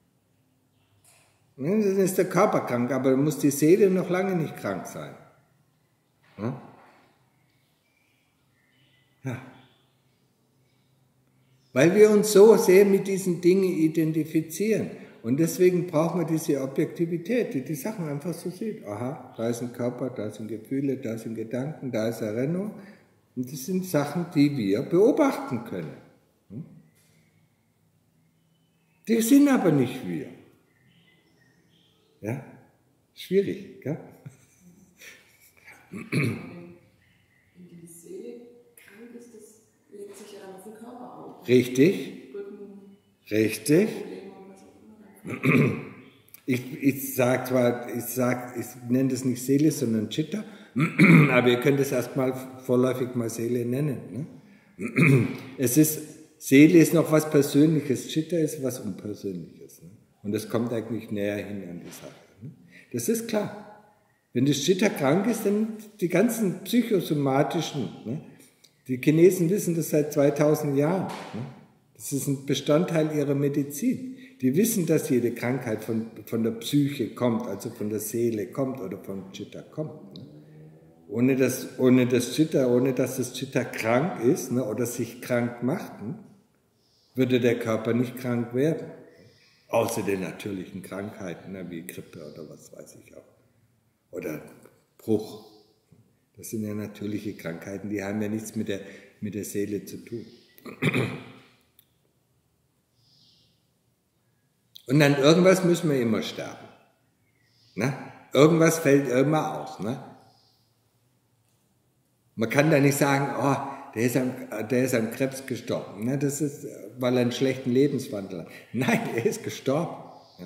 Dann ist der Körper krank, aber dann muss die Seele noch lange nicht krank sein. Ne? Ja. Weil wir uns so sehr mit diesen Dingen identifizieren. Und deswegen brauchen wir diese Objektivität, die die Sachen einfach so sieht. Aha, da ist ein Körper, da sind Gefühle, da sind Gedanken, da ist Erinnerung. Und das sind Sachen, die wir beobachten können. Die sind aber nicht wir. Ja, schwierig, gell? Wenn die Seele krank ist, das legt sich ja dann auf den Körper auf. Richtig. Rücken, Richtig. Probleme und was auch immer. Ich nenne das nicht Seele, sondern Chitta, aber ihr könnt es erstmal vorläufig mal Seele nennen. Ne? Seele ist noch was Persönliches, Chitta ist was Unpersönliches. Ne? Und das kommt eigentlich näher hin an die Sache. Ne? Das ist klar. Wenn das Chitta krank ist, dann die ganzen psychosomatischen, ne? Die Chinesen wissen das seit 2000 Jahren. Ne? Das ist ein Bestandteil ihrer Medizin. Die wissen, dass jede Krankheit von der Psyche kommt, also von der Seele kommt oder vom Chitta kommt. Ne? Ohne dass das Chitta krank ist, ne, oder sich krank macht, ne, würde der Körper nicht krank werden. Außer den natürlichen Krankheiten, ne, wie Grippe oder was weiß ich auch. Oder Bruch. Das sind ja natürliche Krankheiten, die haben ja nichts mit der Seele zu tun. Und an irgendwas müssen wir immer sterben. Ne? Irgendwas fällt immer aus. Ne? Man kann da nicht sagen, oh, der ist am Krebs gestorben. Ne? Das ist, weil er einen schlechten Lebenswandel hat. Nein, er ist gestorben. Ja?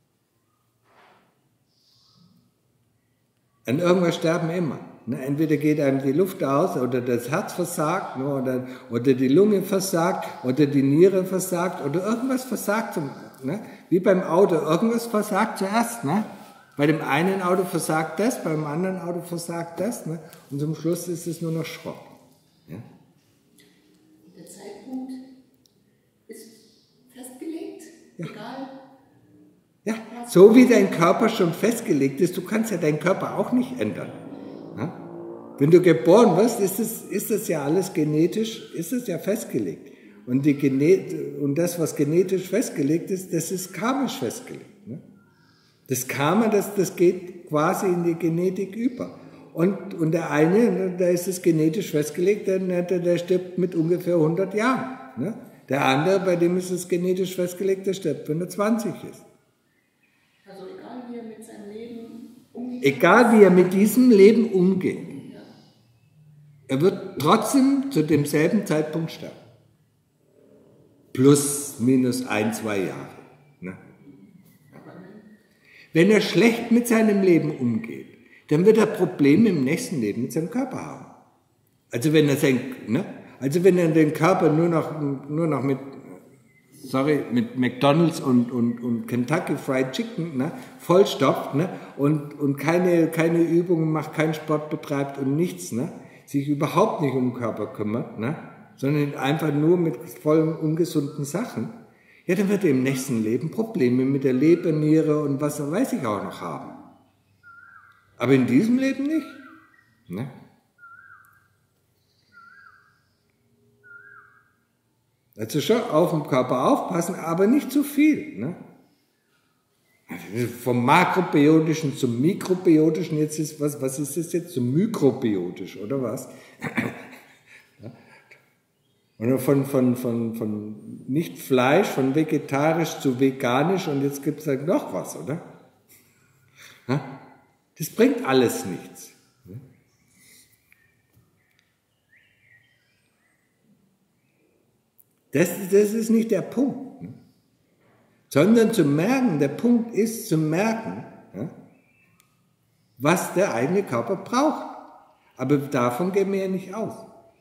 An irgendwas sterben immer. Ne? Entweder geht einem die Luft aus oder das Herz versagt, ne? oder die Lunge versagt oder die Niere versagt oder irgendwas versagt. Ne? Wie beim Auto, irgendwas versagt zuerst. Ne? Bei dem einen Auto versagt das, beim anderen Auto versagt das. Ne? Und zum Schluss ist es nur noch Schrott. Ja? Der Zeitpunkt ist festgelegt, Ja. egal. Ja, so wie dein Körper schon festgelegt ist, du kannst ja deinen Körper auch nicht ändern. Ja? Wenn du geboren wirst, ist das ja alles genetisch, ist es ja festgelegt. Und das, was genetisch festgelegt ist, das ist karmisch festgelegt. Ne? Das Karma, das geht quasi in die Genetik über. Und der eine, da ist es genetisch festgelegt, der stirbt mit ungefähr 100 Jahren. Ne? Der andere, bei dem ist es genetisch festgelegt, der stirbt, wenn er 20 ist. Also egal wie er mit seinem Leben umgeht. Egal wie er mit diesem Leben umgeht. Ja. Er wird trotzdem zu demselben Zeitpunkt sterben. Plus, minus 1, 2 Jahre. Ne? Wenn er schlecht mit seinem Leben umgeht, dann wird er Probleme im nächsten Leben mit seinem Körper haben. Also wenn er den Körper nur noch mit McDonald's und Kentucky Fried Chicken, ne, vollstopft, ne, und keine Übungen macht, keinen Sport betreibt und nichts, ne, sich überhaupt nicht um den Körper kümmert, ne, sondern einfach nur mit vollen ungesunden Sachen, ja, dann wird er im nächsten Leben Probleme mit der Leber, Niere und was weiß ich auch noch haben. Aber in diesem Leben nicht. Ne? Also schon auf den Körper aufpassen, aber nicht zu viel. Ne? Vom makrobiotischen zum mikrobiotischen, jetzt ist was ist das jetzt? Zum mikrobiotisch, oder was? Oder von nicht Fleisch, von vegetarisch zu veganisch und jetzt gibt es halt noch was, oder? Das bringt alles nichts. Das ist nicht der Punkt. Sondern zu merken, der Punkt ist zu merken, was der eigene Körper braucht. Aber davon gehen wir ja nicht aus.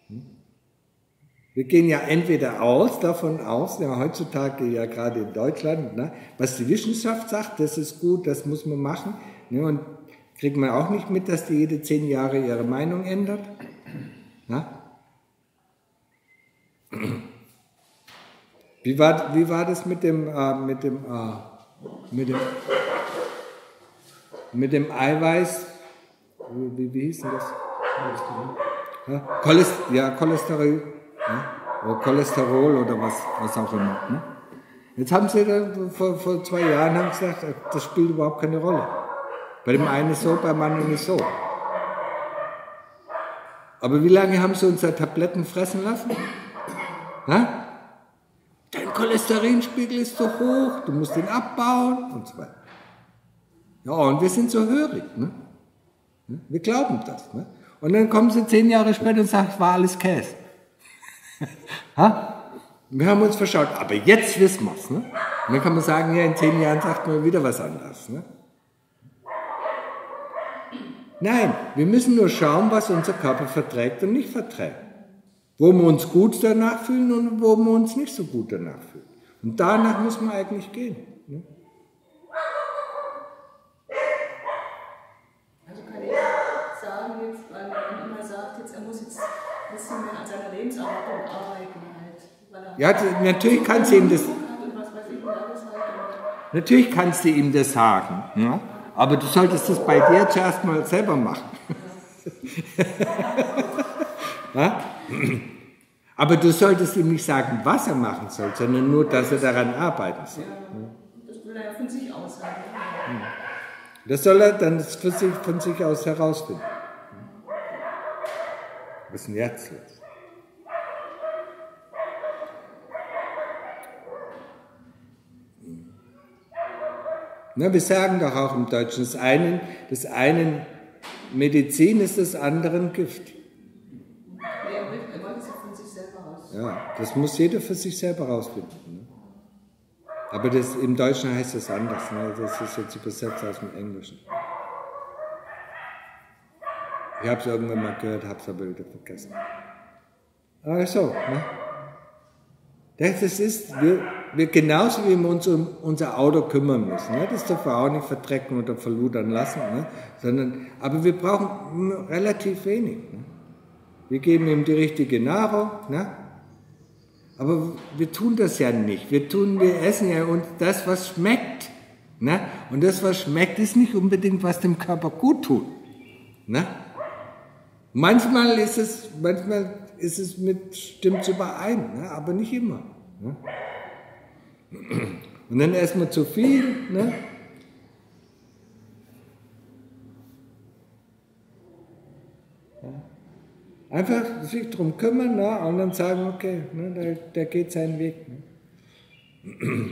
Wir gehen ja entweder davon aus, ja heutzutage ja gerade in Deutschland, ne, was die Wissenschaft sagt, das ist gut, das muss man machen. Ne, und kriegt man auch nicht mit, dass die jede 10 Jahre ihre Meinung ändert. Ne? Wie war das mit dem Eiweiß? Wie hieß denn das? Ja, Cholesterin. Ja? Oder Cholesterol oder was auch immer. Ne? Jetzt haben sie vor 2 Jahren haben sie gesagt, das spielt überhaupt keine Rolle. Bei dem einen ist so, beim anderen ist so. Aber wie lange haben sie uns da Tabletten fressen lassen? Ha? Dein Cholesterinspiegel ist so hoch, du musst ihn abbauen und so weiter. Ja, und wir sind so hörig. Ne? Wir glauben das. Ne? Und dann kommen sie 10 Jahre später und sagen, es war alles Käse. Ha? Wir haben uns verschaut, aber jetzt wissen wir es. Ne? Und dann kann man sagen, ja, in 10 Jahren sagt man wieder was anderes. Ne? Nein, wir müssen nur schauen, was unser Körper verträgt und nicht verträgt. Wo wir uns gut danach fühlen und wo wir uns nicht so gut danach fühlen. Und danach müssen wir eigentlich gehen. Ne? Also kann ich sagen, jetzt, weil man immer sagt, jetzt, er muss jetzt ein bisschen mehr an seiner Lebenserwartung arbeiten. Halt, Ja, natürlich kannst du ihm das. Natürlich kannst du ihm das sagen. Ja? Aber du solltest das bei dir zuerst mal selber machen. Ja? Aber du solltest ihm nicht sagen, was er machen soll, sondern nur, dass er daran arbeiten soll. Ja, das will er ja von sich aus sagen. Das soll er dann von sich aus herausfinden. Was ist denn jetzt los? Na, wir sagen doch auch im Deutschen, des einen Medizin ist des anderen Gift. Er wollte es ja von sich selber raus. Ja, das muss jeder für sich selber rausfinden. Ne? Aber im Deutschen heißt das anders. Ne? Das ist jetzt übersetzt aus dem Englischen. Ich habe es irgendwann mal gehört, habe es aber wieder vergessen. Aber so, ne? Das ist, wir genauso wie wir uns um unser Auto kümmern müssen. Ne? Das dürfen wir auch nicht verdrecken oder verludern lassen. Ne? Aber wir brauchen relativ wenig. Ne? Wir geben ihm die richtige Nahrung. Ne? Aber wir tun das ja nicht. Wir essen ja uns das, was schmeckt. Ne? Und das, was schmeckt, ist nicht unbedingt, was dem Körper gut tut. Ne? Manchmal stimmt es überein, ne? Aber nicht immer. Ne? Und dann essen wir zu viel. Ne? Ja. Einfach sich darum kümmern, ne? Und dann sagen, okay, ne? der geht seinen Weg. Ne?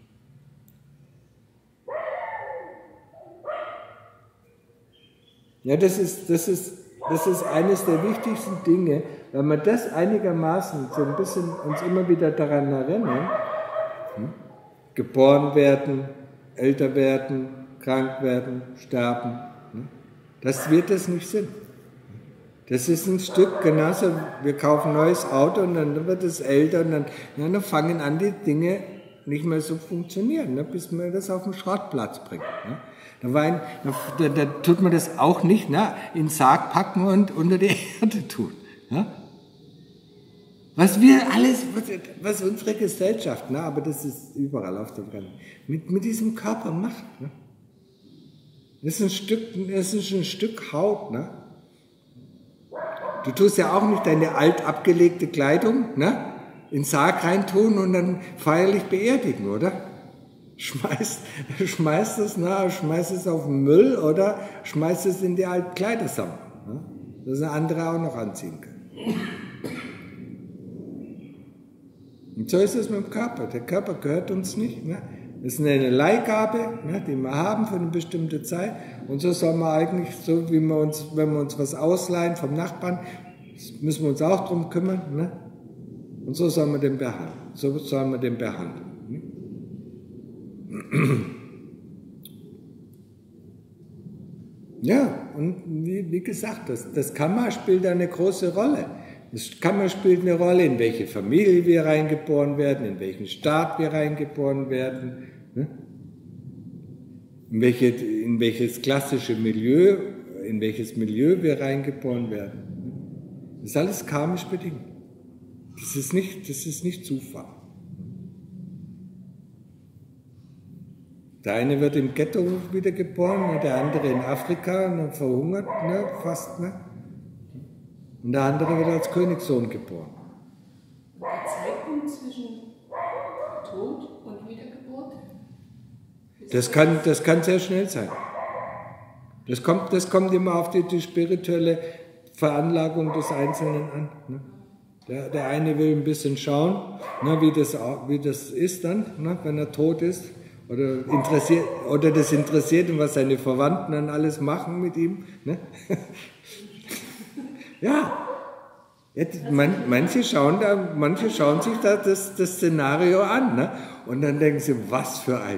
Ja, das ist eines der wichtigsten Dinge, wenn wir das einigermaßen so ein bisschen uns immer wieder daran erinnern, geboren werden, älter werden, krank werden, sterben, das wird das nicht sind. Das ist ein Stück, genauso, wir kaufen ein neues Auto und dann wird es älter und dann fangen an, die Dinge nicht mehr so funktionieren, ne, bis man das auf den Schrottplatz bringt. Ne. Da tut man das auch nicht, ne, in den Sarg packen und unter die Erde tun. Ne. Was unsere Gesellschaft, ne, aber das ist überall auf der Welt, mit diesem Körper macht. Ne. Das ist ein Stück Haut. Ne. Du tust ja auch nicht deine alt abgelegte Kleidung, ne, in den Sarg reintun und dann feierlich beerdigen, oder? Schmeißt es auf den Müll oder schmeißt es in die alten Kleidersammlung, ne? Dass andere auch noch anziehen können. Und so ist es mit dem Körper. Der Körper gehört uns nicht. Ne? Das ist eine Leihgabe, ne, die wir haben für eine bestimmte Zeit. Und so soll man eigentlich, so wie wir uns, wenn wir uns was ausleihen vom Nachbarn, müssen wir uns auch darum kümmern. Ne? Und so soll man den behandeln. Ja, und wie gesagt, das Karma spielt eine große Rolle. Das Karma spielt eine Rolle, in welche Familie wir reingeboren werden, in welchen Staat wir reingeboren werden, ne? in welches klassische Milieu, in welches Milieu wir reingeboren werden. Das ist alles karmisch bedingt. Das ist nicht Zufall. Der eine wird im Ghetto wiedergeboren, der andere in Afrika und dann verhungert, ne, fast. Ne? Und der andere wird als Königssohn geboren. Und der Zeitpunkt zwischen Tod und Wiedergeburt? Das kann sehr schnell sein. Das kommt immer auf die spirituelle Veranlagung des Einzelnen an. Ne? Der eine will ein bisschen schauen, ne, wie das ist dann, ne, wenn er tot ist. Oder das interessiert ihn, was seine Verwandten dann alles machen mit ihm. Ne? Ja. Manche schauen sich da das Szenario an. Ne? Und dann denken sie, was für ein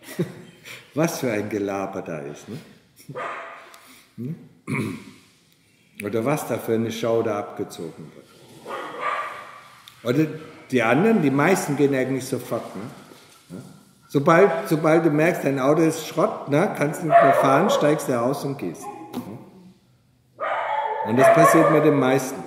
Gelaber da ist. Ne? Oder was da für eine Schau da abgezogen wird. Oder die anderen, die meisten gehen eigentlich sofort. Ne? Sobald du merkst, dein Auto ist Schrott, ne, kannst du nicht mehr fahren, steigst du aus und gehst. Und das passiert mit den meisten.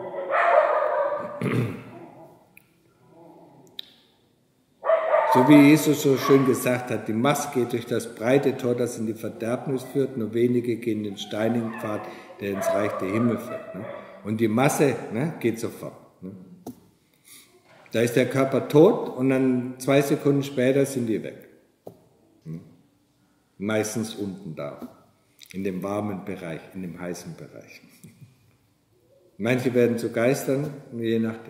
So wie Jesus so schön gesagt hat, die Masse geht durch das breite Tor, das in die Verderbnis führt, nur wenige gehen den steinigen Pfad, der ins Reich der Himmel führt. Ne? Und die Masse, ne, geht sofort. Ne? Da ist der Körper tot und dann 2 Sekunden später sind die weg. Meistens unten da, in dem warmen Bereich, in dem heißen Bereich. Manche werden zu Geistern, je nachdem.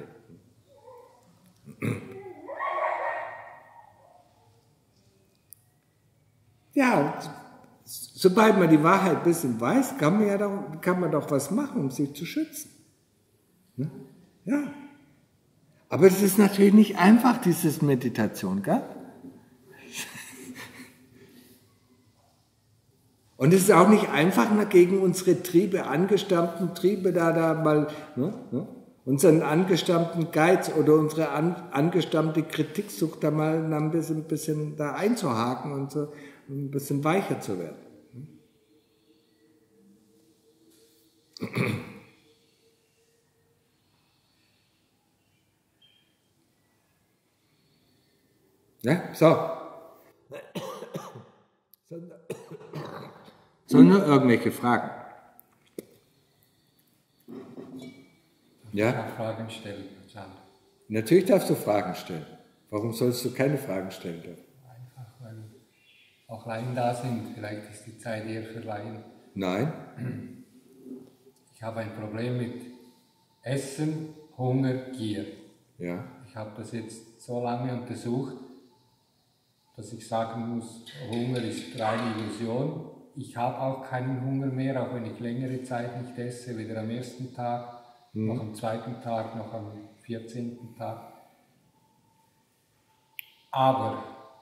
Ja, sobald man die Wahrheit ein bisschen weiß, kann man doch was machen, um sich zu schützen. Ja. Aber es ist natürlich nicht einfach, dieses Meditation, gell? Und es ist auch nicht einfach, gegen unsere Triebe, angestammten Triebe, da mal, unseren angestammten Geiz oder unsere angestammte Kritiksucht da mal ein bisschen da einzuhaken und so ein bisschen weicher zu werden. Ja, so. So, nur irgendwelche Fragen. Ja? Ich darf Fragen stellen, Jan. Natürlich darfst du Fragen stellen. Warum sollst du keine Fragen stellen dürfen? Einfach, weil auch Laien da sind. Vielleicht ist die Zeit eher für Laien. Nein. Ich habe ein Problem mit Essen, Hunger, Gier. Ja. Ich habe das jetzt so lange untersucht, dass ich sagen muss, Hunger ist reine Illusion. Ich habe auch keinen Hunger mehr, auch wenn ich längere Zeit nicht esse, weder am ersten Tag, noch am zweiten Tag, noch am 14. Tag. Aber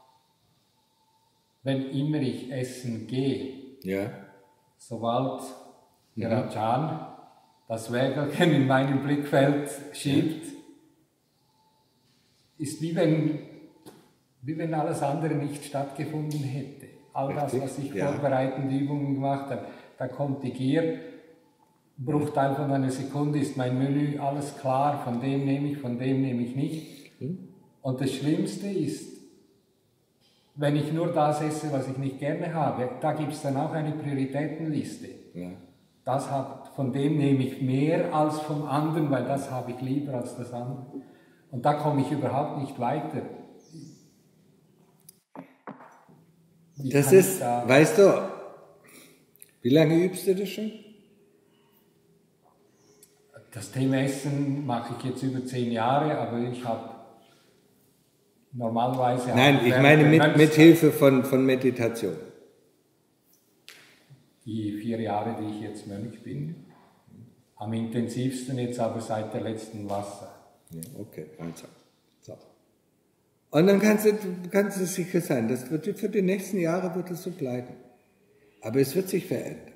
wenn immer ich essen gehe, Ja. sobald der Ajahn das Wägelchen in meinem Blickfeld schiebt, ist wie wenn alles andere nicht stattgefunden hätte. All das, was ich vorbereitende Übungen gemacht habe, da kommt die Gier, Bruchteil von einer Sekunde ist mein Menü, alles klar, von dem nehme ich nicht. Und das Schlimmste ist, wenn ich nur das esse, was ich nicht gerne habe, da gibt es dann auch eine Prioritätenliste. Ja. Von dem nehme ich mehr als vom anderen, weil das habe ich lieber als das andere. Und da komme ich überhaupt nicht weiter. Das ist, weißt du, wie lange übst du das schon? Das Thema Essen mache ich jetzt über 10 Jahre, aber ich habe normalerweise... Nein, ich meine mit Hilfe von Meditation. Die 4 Jahre, die ich jetzt Mönch bin. Am intensivsten jetzt aber seit der letzten Wasser. Ja, okay, also. So. Und dann kannst du sicher sein, das wird für die nächsten Jahre wird es so bleiben. Aber es wird sich verändern.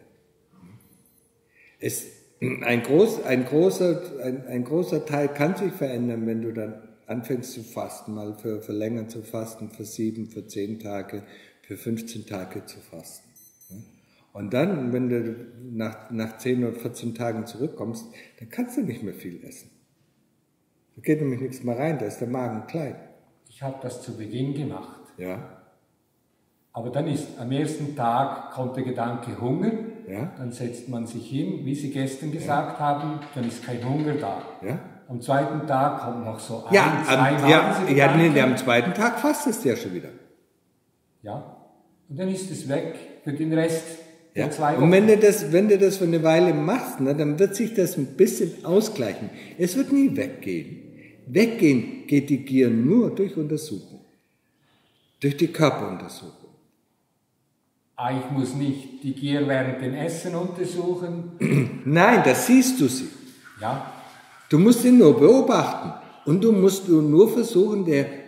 Ein großer Teil kann sich verändern, wenn du dann anfängst zu fasten, mal für länger zu fasten, für 7, für 10 Tage, für 15 Tage zu fasten. Und dann, wenn du nach 10 oder 14 Tagen zurückkommst, dann kannst du nicht mehr viel essen. Da geht nämlich nichts mehr rein, da ist der Magen klein. Ich habe das zu Beginn gemacht. Ja. Aber dann ist am ersten Tag kommt der Gedanke Hunger, Ja. dann setzt man sich hin, wie Sie gestern gesagt haben, dann ist kein Hunger da. Ja. Am zweiten Tag kommt noch so Ja, zweimal diese Gedanken. nee, am zweiten Tag fastest du ja schon wieder. Ja, und dann ist es weg für den Rest der Ja. 2 Wochen. Und wenn du das für eine Weile machst, ne, dann wird sich das ein bisschen ausgleichen. Es wird nie weggehen. Weggehen geht die Gier nur durch Untersuchung. Durch die Körperuntersuchung. Ich muss nicht die Gier während dem Essen untersuchen. Nein, da siehst du sie. Ja, Du musst ihn nur beobachten. Und du musst nur versuchen,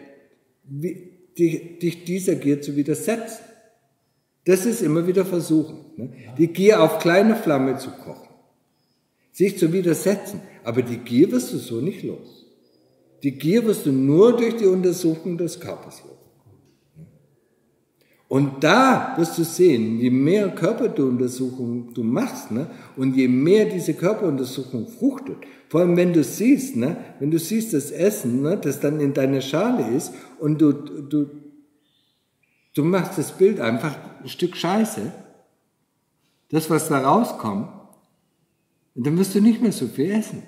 dich dieser Gier zu widersetzen. Das ist immer wieder versuchen. Ne? Die Gier auf kleine Flamme zu kochen. Sich zu widersetzen. Aber die Gier wirst du so nicht los. Die Gier wirst du nur durch die Untersuchung des Körpers los. Und da wirst du sehen, je mehr Körperuntersuchungen du machst, ne, und je mehr diese Körperuntersuchung fruchtet, vor allem wenn du siehst das Essen, ne, das dann in deiner Schale ist und du machst das Bild einfach ein Stück Scheiße, das, was da rauskommt, und dann wirst du nicht mehr so viel essen.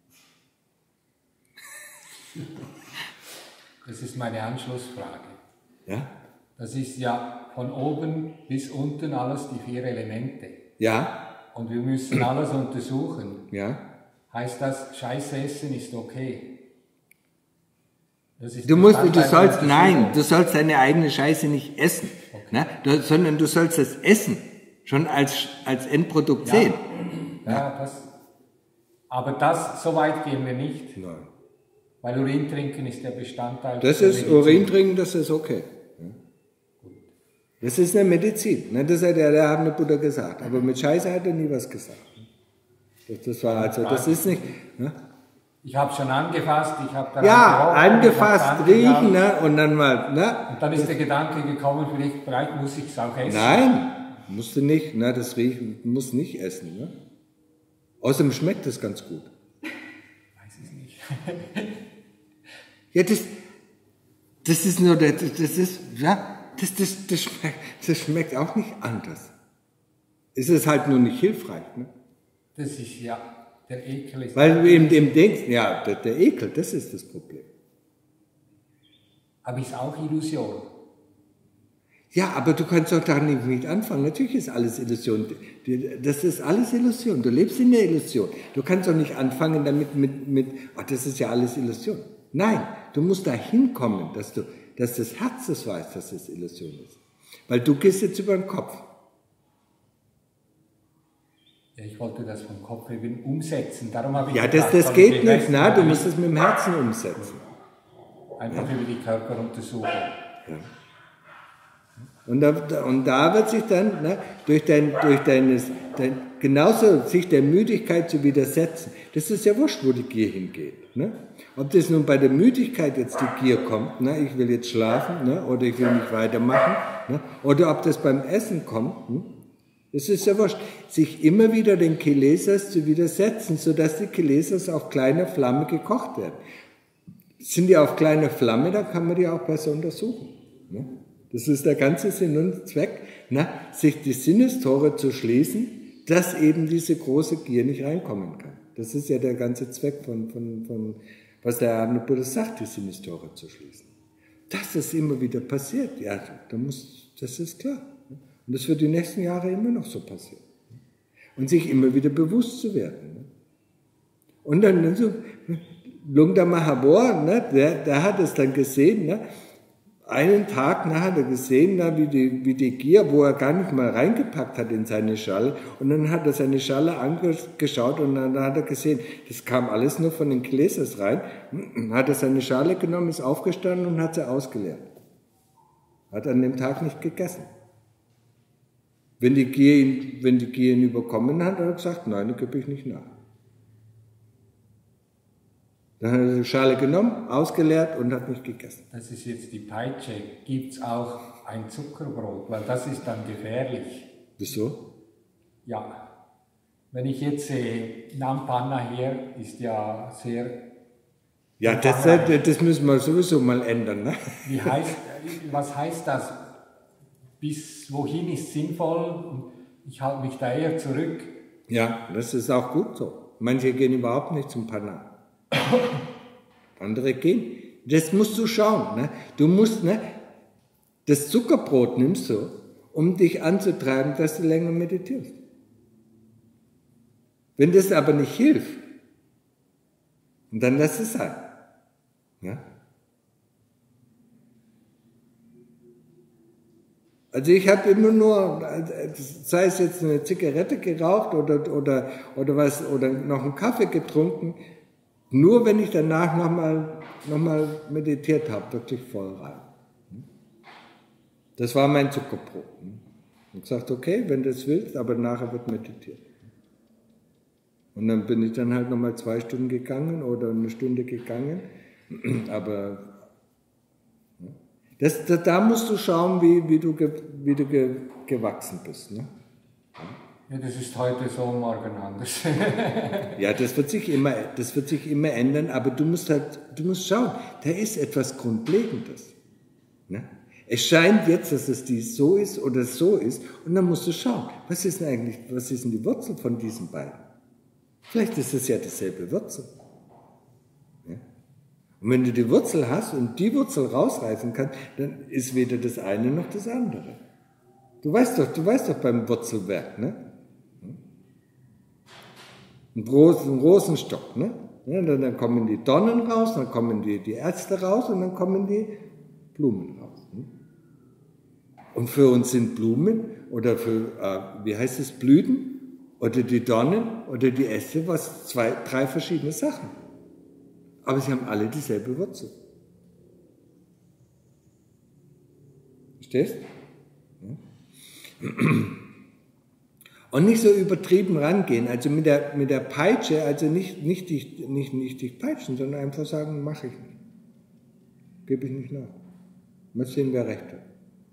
das ist meine Anschlussfrage. Ja? Das ist ja von oben bis unten alles die 4 Elemente. Ja? Und wir müssen alles untersuchen. Ja? Heißt das, Scheiße essen ist okay? Das ist Du sollst deine eigene Scheiße nicht essen, okay. Ne? Sondern du sollst das Essen schon als Endprodukt sehen. Ja, aber so weit gehen wir nicht. Nein. Weil Urin trinken ist der Bestandteil. Das der ist Medizin. Urin trinken, das ist okay. Das ist eine Medizin. Ne? Das hat der Abende Buddha gesagt. Aber mit Scheiße hat er nie was gesagt. Das ist nicht. Ne? Ich habe schon angefasst, ich habe daran Ja, gerochen, angefasst, riechen, ne? Und dann mal. Ne? Und dann ist der Gedanke gekommen, vielleicht muss ich es auch essen. Nein, musst du nicht. Ne? Das Riechen musst nicht essen. Ne? Außerdem schmeckt das ganz gut. Weiß ich nicht. Ja, das ist nur, das schmeckt auch nicht anders. Es ist halt nur nicht hilfreich. Ne? Das ist ja, der Ekel ist... Weil du eben dem denkst, ja, der Ekel, das ist das Problem. Aber ist auch Illusion. Ja, aber du kannst doch da nicht anfangen. Natürlich ist alles Illusion. Das ist alles Illusion. Du lebst in der Illusion. Du kannst doch nicht anfangen damit das ist ja alles Illusion. Nein, du musst da hinkommen, dass das Herz das weiß, dass es Illusion ist. Weil du gehst jetzt über den Kopf. Ja, ich wollte das vom Kopf eben umsetzen. Darum habe ich Ja, gedacht, das geht nicht. Na, du musst es mit dem Herzen umsetzen. Einfach über die Körperuntersuchung. Ja. Und da wird sich dann genauso sich der Müdigkeit zu widersetzen. Das ist ja wurscht, wo die Gier hingeht. Ne? Ob das nun bei der Müdigkeit jetzt die Gier kommt, ne? Ich will jetzt schlafen, ne? Oder ich will nicht weitermachen, ne? Oder ob das beim Essen kommt, ne? Das ist ja wurscht. Sich immer wieder den Kilesas zu widersetzen, sodass die Kilesas auf kleiner Flamme gekocht werden. Sind die auf kleiner Flamme, dann kann man die auch besser untersuchen. Ne? Das ist der ganze Sinn und Zweck, ne? Sich die Sinnestore zu schließen, dass eben diese große Gier nicht reinkommen kann. Das ist ja der ganze Zweck von was der Abende Buddha sagt, die Sinnestore zu schließen. Dass das immer wieder passiert, ja, das ist klar. Und das wird die nächsten Jahre immer noch so passieren. Und sich immer wieder bewusst zu werden. Und dann so, Lungda Mahabor, ne, der hat es dann gesehen, ne, einen Tag hat er gesehen, wie die Gier, wo er gar nicht mal reingepackt hat in seine Schale, und dann hat er seine Schale angeschaut und dann hat er gesehen, das kam alles nur von den Kilesas rein, hat er seine Schale genommen, ist aufgestanden und hat sie ausgeleert. Hat an dem Tag nicht gegessen. Wenn die Gier ihn überkommen hat, hat er gesagt, nein, da gebe ich nicht nach. Dann hat er die Schale genommen, ausgeleert und hat nicht gegessen. Das ist jetzt die Peitsche. Gibt es auch ein Zuckerbrot? Weil das ist dann gefährlich. Wieso? Ja. Wenn ich jetzt sehe, Nampanna hier ist ja sehr Ja, das müssen wir sowieso mal ändern. Ne? Was heißt das? Bis wohin ist sinnvoll? Ich halte mich da eher zurück. Ja, das ist auch gut so. Manche gehen überhaupt nicht zum Pana. Andere gehen. Das musst du schauen. Ne? Du musst, ne, das Zuckerbrot nimmst du, um dich anzutreiben, dass du länger meditierst. Wenn das aber nicht hilft, dann lass es sein. Ja? Also ich habe immer nur, sei es jetzt eine Zigarette geraucht oder was, oder noch einen Kaffee getrunken, nur wenn ich danach nochmal meditiert habe, wirklich voll rein. Das war mein Zuckerbrot. Und gesagt, okay, wenn du es willst, aber nachher wird meditiert. Und dann bin ich dann halt nochmal 2 Stunden gegangen oder 1 Stunde gegangen. Aber da musst du schauen, wie du gewachsen bist. Ne? Ja, das ist heute so, morgen anders. Ja, das wird sich immer ändern, aber du musst schauen, da ist etwas Grundlegendes. Ne? Es scheint jetzt, dass es dies so ist oder so ist, und dann musst du schauen, was ist denn die Wurzel von diesen beiden? Vielleicht ist es ja dieselbe Wurzel. Ja? Und wenn du die Wurzel hast und die Wurzel rausreißen kannst, dann ist weder das eine noch das andere. Du weißt doch beim Wurzelwerk, ne? Einen Rosenstock, ne? Ja, dann kommen die Dornen raus, dann kommen die Äste raus und dann kommen die Blumen raus. Ne? Und für uns sind Blumen oder Blüten oder die Dornen oder die Äste, 2, 3 verschiedene Sachen. Aber sie haben alle dieselbe Wurzel. Verstehst? Ja. Und nicht so übertrieben rangehen, also mit der Peitsche, also nicht dich peitschen, sondern einfach sagen, mache ich nicht. Gebe ich nicht nach. Mal sehen, wer recht hat.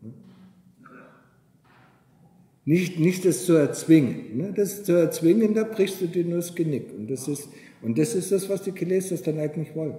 Nicht das zu erzwingen. Ne? Das zu erzwingen, da brichst du dir nur das Genick. Und das ist das, was die Kilesas dann eigentlich wollen.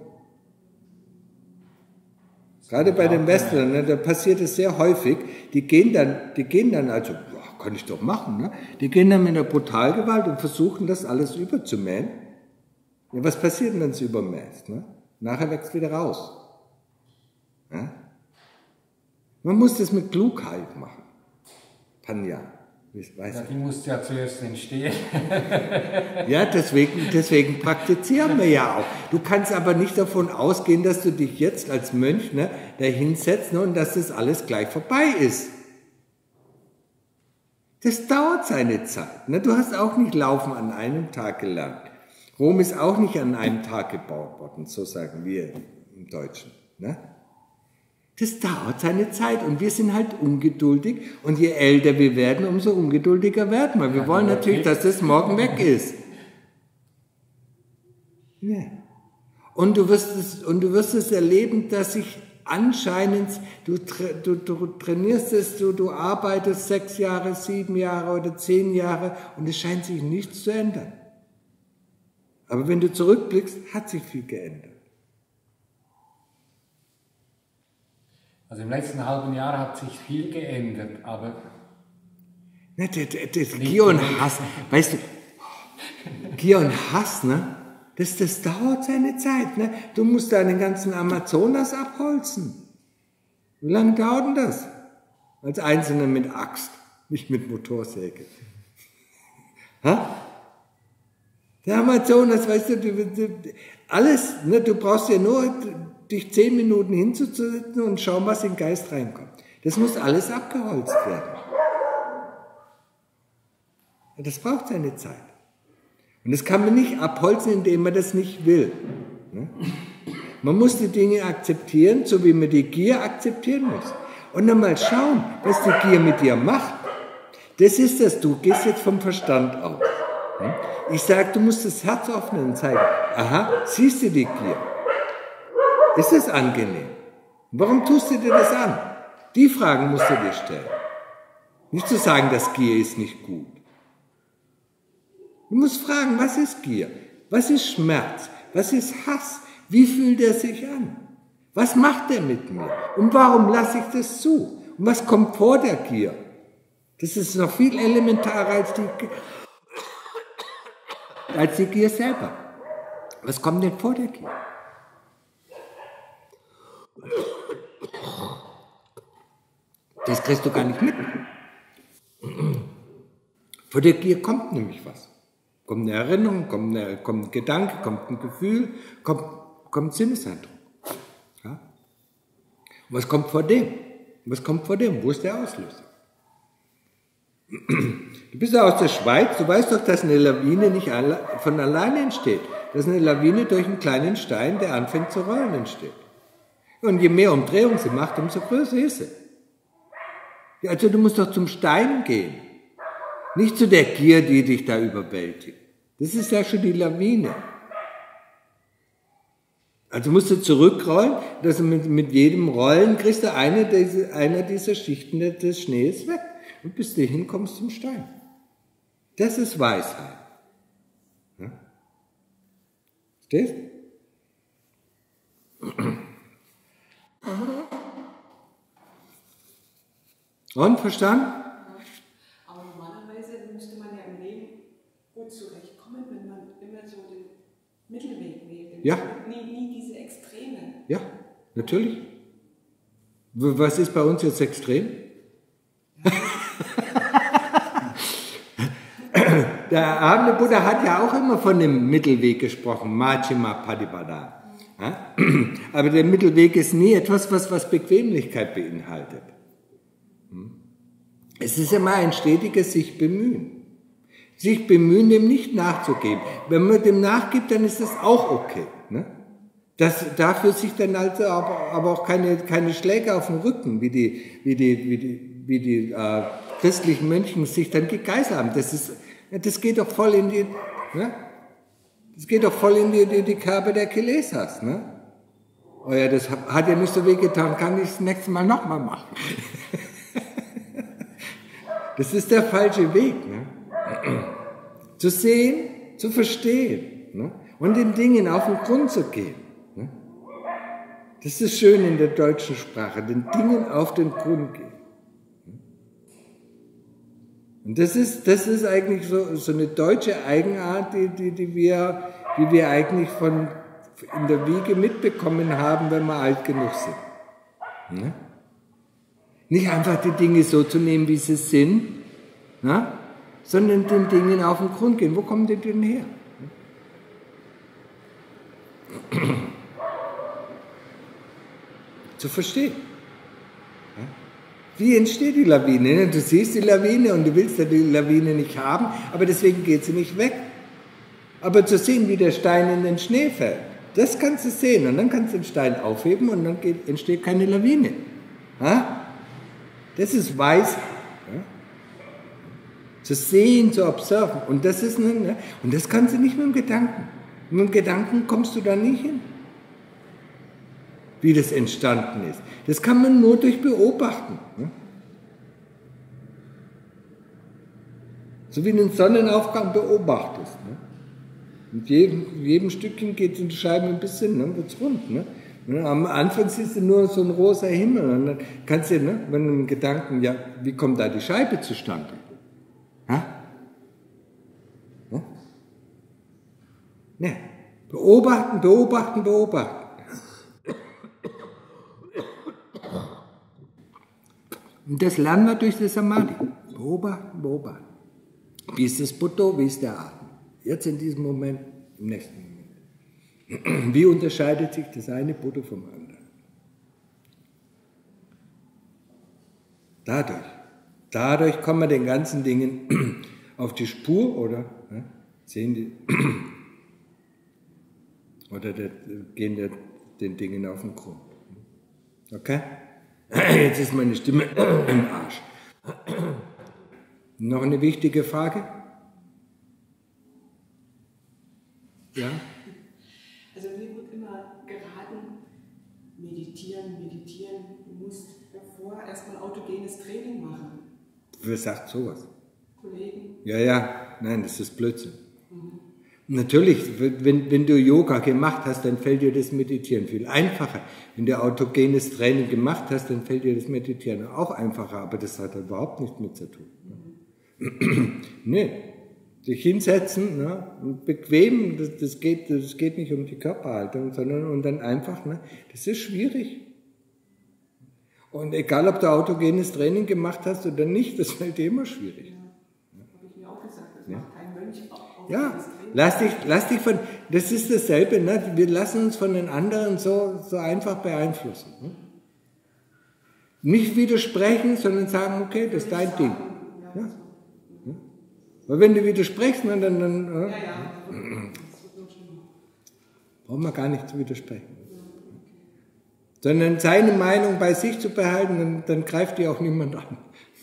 Gerade bei den Westlern, ne, da passiert es sehr häufig, die gehen dann also, boah, kann ich doch machen, ne? Die gehen dann mit einer Brutalgewalt und versuchen, das alles überzumähen. Ja, was passiert denn, wenn es übermäßt? Ne? Nachher wächst wieder raus. Ja? Man muss das mit Klugheit machen. Panya. Ja, die musste ja zuerst entstehen. Ja, deswegen praktizieren wir ja auch. Du kannst aber nicht davon ausgehen, dass du dich jetzt als Mönch, ne, da hinsetzt, ne, und dass das alles gleich vorbei ist. Das dauert seine Zeit. Ne? Du hast auch nicht Laufen an einem Tag gelernt. Rom ist auch nicht an einem Tag gebaut worden, so sagen wir im Deutschen. Ne? Das dauert seine Zeit und wir sind halt ungeduldig und je älter wir werden, umso ungeduldiger werden wir. Wir wollen natürlich, dass das morgen weg ist. Ja. Und du wirst es erleben, dass sich anscheinend, du trainierst es, du arbeitest 6 Jahre, 7 Jahre oder 10 Jahre und es scheint sich nichts zu ändern. Aber wenn du zurückblickst, hat sich viel geändert. Also im letzten halben Jahr hat sich viel geändert, aber... Ne, das Gier und Hass, weißt du, Gier und Hass, ne, das dauert seine Zeit, ne? Du musst deinen ganzen Amazonas abholzen. Wie lange dauert denn das? Als Einzelner mit Axt, nicht mit Motorsäge. Ha? Der Amazonas, weißt du, alles, ne, du brauchst ja nur dich 10 Minuten hinzusetzen und schauen, was in den Geist reinkommt. Das muss alles abgeholzt werden. Das braucht seine Zeit. Und das kann man nicht abholzen, indem man das nicht will. Man muss die Dinge akzeptieren, so wie man die Gier akzeptieren muss. Und dann mal schauen, was die Gier mit dir macht. Das ist das, du gehst jetzt vom Verstand aus. Ich sage, du musst das Herz öffnen und zeigen, aha, siehst du die Gier? Ist das angenehm? Warum tust du dir das an? Die Fragen musst du dir stellen. Nicht zu sagen, dass Gier ist nicht gut. Du musst fragen, was ist Gier? Was ist Schmerz? Was ist Hass? Wie fühlt er sich an? Was macht er mit mir? Und warum lasse ich das zu? Und was kommt vor der Gier? Das ist noch viel elementarer als die Gier selber. Was kommt denn vor der Gier? Das kriegst du gar nicht mit. Vor der Gier kommt nämlich was. Kommt eine Erinnerung, kommt ein Gedanke, kommt ein Gefühl, kommt Sinneseindruck. Ja? Und was kommt vor dem? Was kommt vor dem? Wo ist der Auslöser? Du bist ja aus der Schweiz, du weißt doch, dass eine Lawine nicht von alleine entsteht. Dass eine Lawine durch einen kleinen Stein, der anfängt zu rollen, entsteht. Und je mehr Umdrehung sie macht, umso größer ist sie. Ja, also du musst doch zum Stein gehen. Nicht zu der Gier, die dich da überwältigt. Das ist ja schon die Lawine. Also musst du zurückrollen, dass du mit jedem Rollen kriegst du einer dieser Schichten des Schnees weg. Und bis du hinkommst zum Stein. Das ist Weisheit. Ja? Verstehst du? Und, verstanden? Aber normalerweise müsste man ja im Leben gut zurechtkommen, wenn man immer so den Mittelweg wählt. Ja. Nie diese Extreme. Ja, natürlich. Was ist bei uns jetzt extrem? Der erhabene Buddha hat ja auch immer von dem Mittelweg gesprochen, Majjhima Patipada. Ja? Aber der Mittelweg ist nie etwas, was Bequemlichkeit beinhaltet. Es ist immer ein stetiges sich bemühen. Sich bemühen, dem nicht nachzugeben. Wenn man dem nachgibt, dann ist das auch okay. Ne? Dafür sich dann also aber auch keine Schläge auf den Rücken, wie die christlichen Mönchen sich dann gegeißelt haben. Das geht doch voll in die, ne? Das geht doch voll in die Kerbe der Kilesas, ne? Oh ja, das hat ja nicht so weh getan, kann ich das nächste Mal nochmal machen. Das ist der falsche Weg, ne? Zu sehen, zu verstehen, ne? Und den Dingen auf den Grund zu gehen. Ne? Das ist schön in der deutschen Sprache, den Dingen auf den Grund gehen. Und das ist eigentlich so eine deutsche Eigenart, die wir eigentlich in der Wiege mitbekommen haben, wenn wir alt genug sind. Ne? Nicht einfach die Dinge so zu nehmen, wie sie sind, ne? Sondern den Dingen auf den Grund gehen. Wo kommen die denn her? Zu verstehen. Wie entsteht die Lawine? Du siehst die Lawine und du willst ja die Lawine nicht haben, aber deswegen geht sie nicht weg. Aber zu sehen, wie der Stein in den Schnee fällt, das kannst du sehen. Und dann kannst du den Stein aufheben und dann entsteht keine Lawine. Das ist Weisheit. Zu sehen, zu observen. Und das kannst du nicht mit dem Gedanken. Mit dem Gedanken kommst du da nicht hin. Wie das entstanden ist. Das kann man nur durch Beobachten. Ne? So wie du den Sonnenaufgang beobachtest. Ne? Mit jedem Stückchen geht es in die Scheibe ein bisschen, dann wird es rund. Ne? Am Anfang siehst du nur so ein rosa Himmel. Und dann kannst du, ne, wenn du einen Gedanken, ja, wie kommt da die Scheibe zustande? Ja? Ja? Ne? Beobachten, beobachten, beobachten. Und das lernen wir durch das Samadhi. Beobachten, beobachten. Wie ist das Buddha, wie ist der Atem? Jetzt in diesem Moment, im nächsten Moment. Wie unterscheidet sich das eine Buddha vom anderen? Dadurch kommen wir den ganzen Dingen auf die Spur oder gehen den Dingen auf den Grund. Okay? Jetzt ist meine Stimme im Arsch. Noch eine wichtige Frage? Ja? Also mir wird immer geraten, meditieren. Du musst davor erstmal autogenes Training machen. Wer sagt sowas? Kollegen. Ja, nein, das ist Blödsinn. Natürlich, wenn du Yoga gemacht hast, dann fällt dir das Meditieren viel einfacher. Wenn du autogenes Training gemacht hast, dann fällt dir das Meditieren auch einfacher, aber das hat überhaupt nichts mit zu tun. Nee, sich hinsetzen, ne, und bequem, das geht nicht um die Körperhaltung, sondern und dann einfach, ne, das ist schwierig. Und egal, ob du autogenes Training gemacht hast oder nicht, das fällt dir immer schwierig. Ja, habe ich mir auch gesagt, das macht kein Mönch. Ja, lass dich von, das ist dasselbe, ne? Wir lassen uns von den anderen so einfach beeinflussen. Ne? Nicht widersprechen, sondern sagen, okay, das ist dein Ding. Ja? Ja? Weil wenn du widersprichst, dann braucht man gar nicht zu widersprechen. Sondern seine Meinung bei sich zu behalten, dann greift die auch niemand an.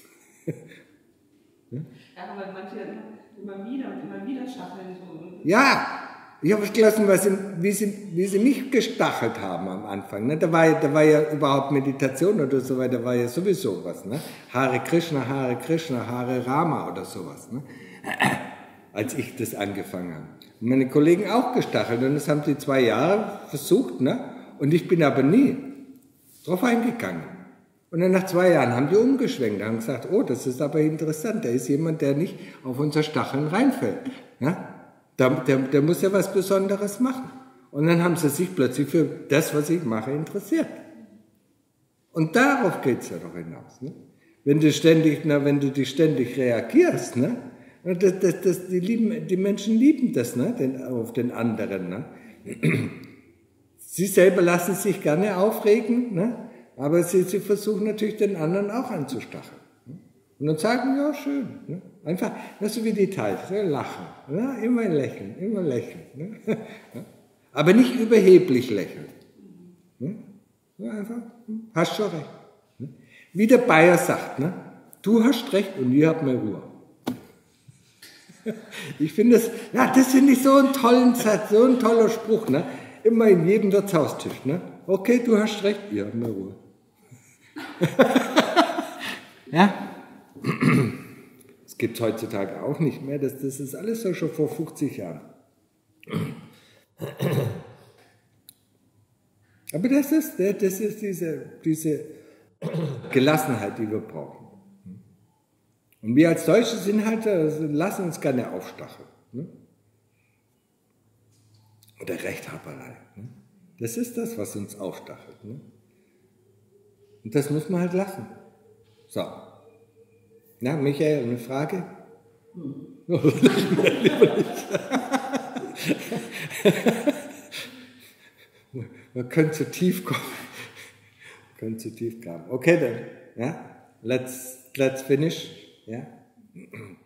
Ja, aber manche immer wieder stacheln. Ja, ich habe es gelassen, wie sie mich gestachelt haben am Anfang. Ne? Da war ja überhaupt Meditation oder so weiter, da war ja sowieso was. Ne? Hare Krishna, Hare Rama oder sowas. Ne? Als ich das angefangen habe. Und meine Kollegen auch gestachelt und das haben sie 2 Jahre versucht. Ne? Und ich bin aber nie drauf eingegangen. Und dann nach 2 Jahren haben die umgeschwenkt, haben gesagt, oh, das ist aber interessant, da ist jemand, der nicht auf unser Stacheln reinfällt. Ja? Der muss ja was Besonderes machen. Und dann haben sie sich plötzlich für das, was ich mache, interessiert. Und darauf geht es ja doch hinaus. Ne? Wenn du dich ständig reagierst, ne? Die Menschen lieben das, ne? Auf den anderen. Ne? Sie selber lassen sich gerne aufregen, ne? Aber sie versuchen natürlich den anderen auch anzustacheln. Ne? Und dann sagen, ja, schön. Ne? Einfach, so wie die Thais, lachen. Ne? Immer lächeln. Ne? Aber nicht überheblich lächeln. Ne? Einfach, hast schon recht. Ne? Wie der Bayer sagt, ne? Du hast recht und ich habe mehr Ruhe. Ich finde das finde ich so einen tollen Satz, so ein toller Spruch, ne? Immer in jedem Wirtshaustisch, ne? Okay, du hast recht, ich habe mehr Ruhe. Ja? Das gibt es heutzutage auch nicht mehr, das ist alles so schon vor 50 Jahren. Aber das ist diese Gelassenheit, die wir brauchen. Und wir als Deutsche sind halt, lassen uns gerne aufstacheln. Ne? Oder Rechthaberei. Ne? Das ist das, was uns aufstachelt. Ne? Und das muss man halt lassen. So. Na, Michael, eine Frage? Lieber nicht. Man könnte zu tief kommen. Okay, dann. Ja? Let's finish. Ja?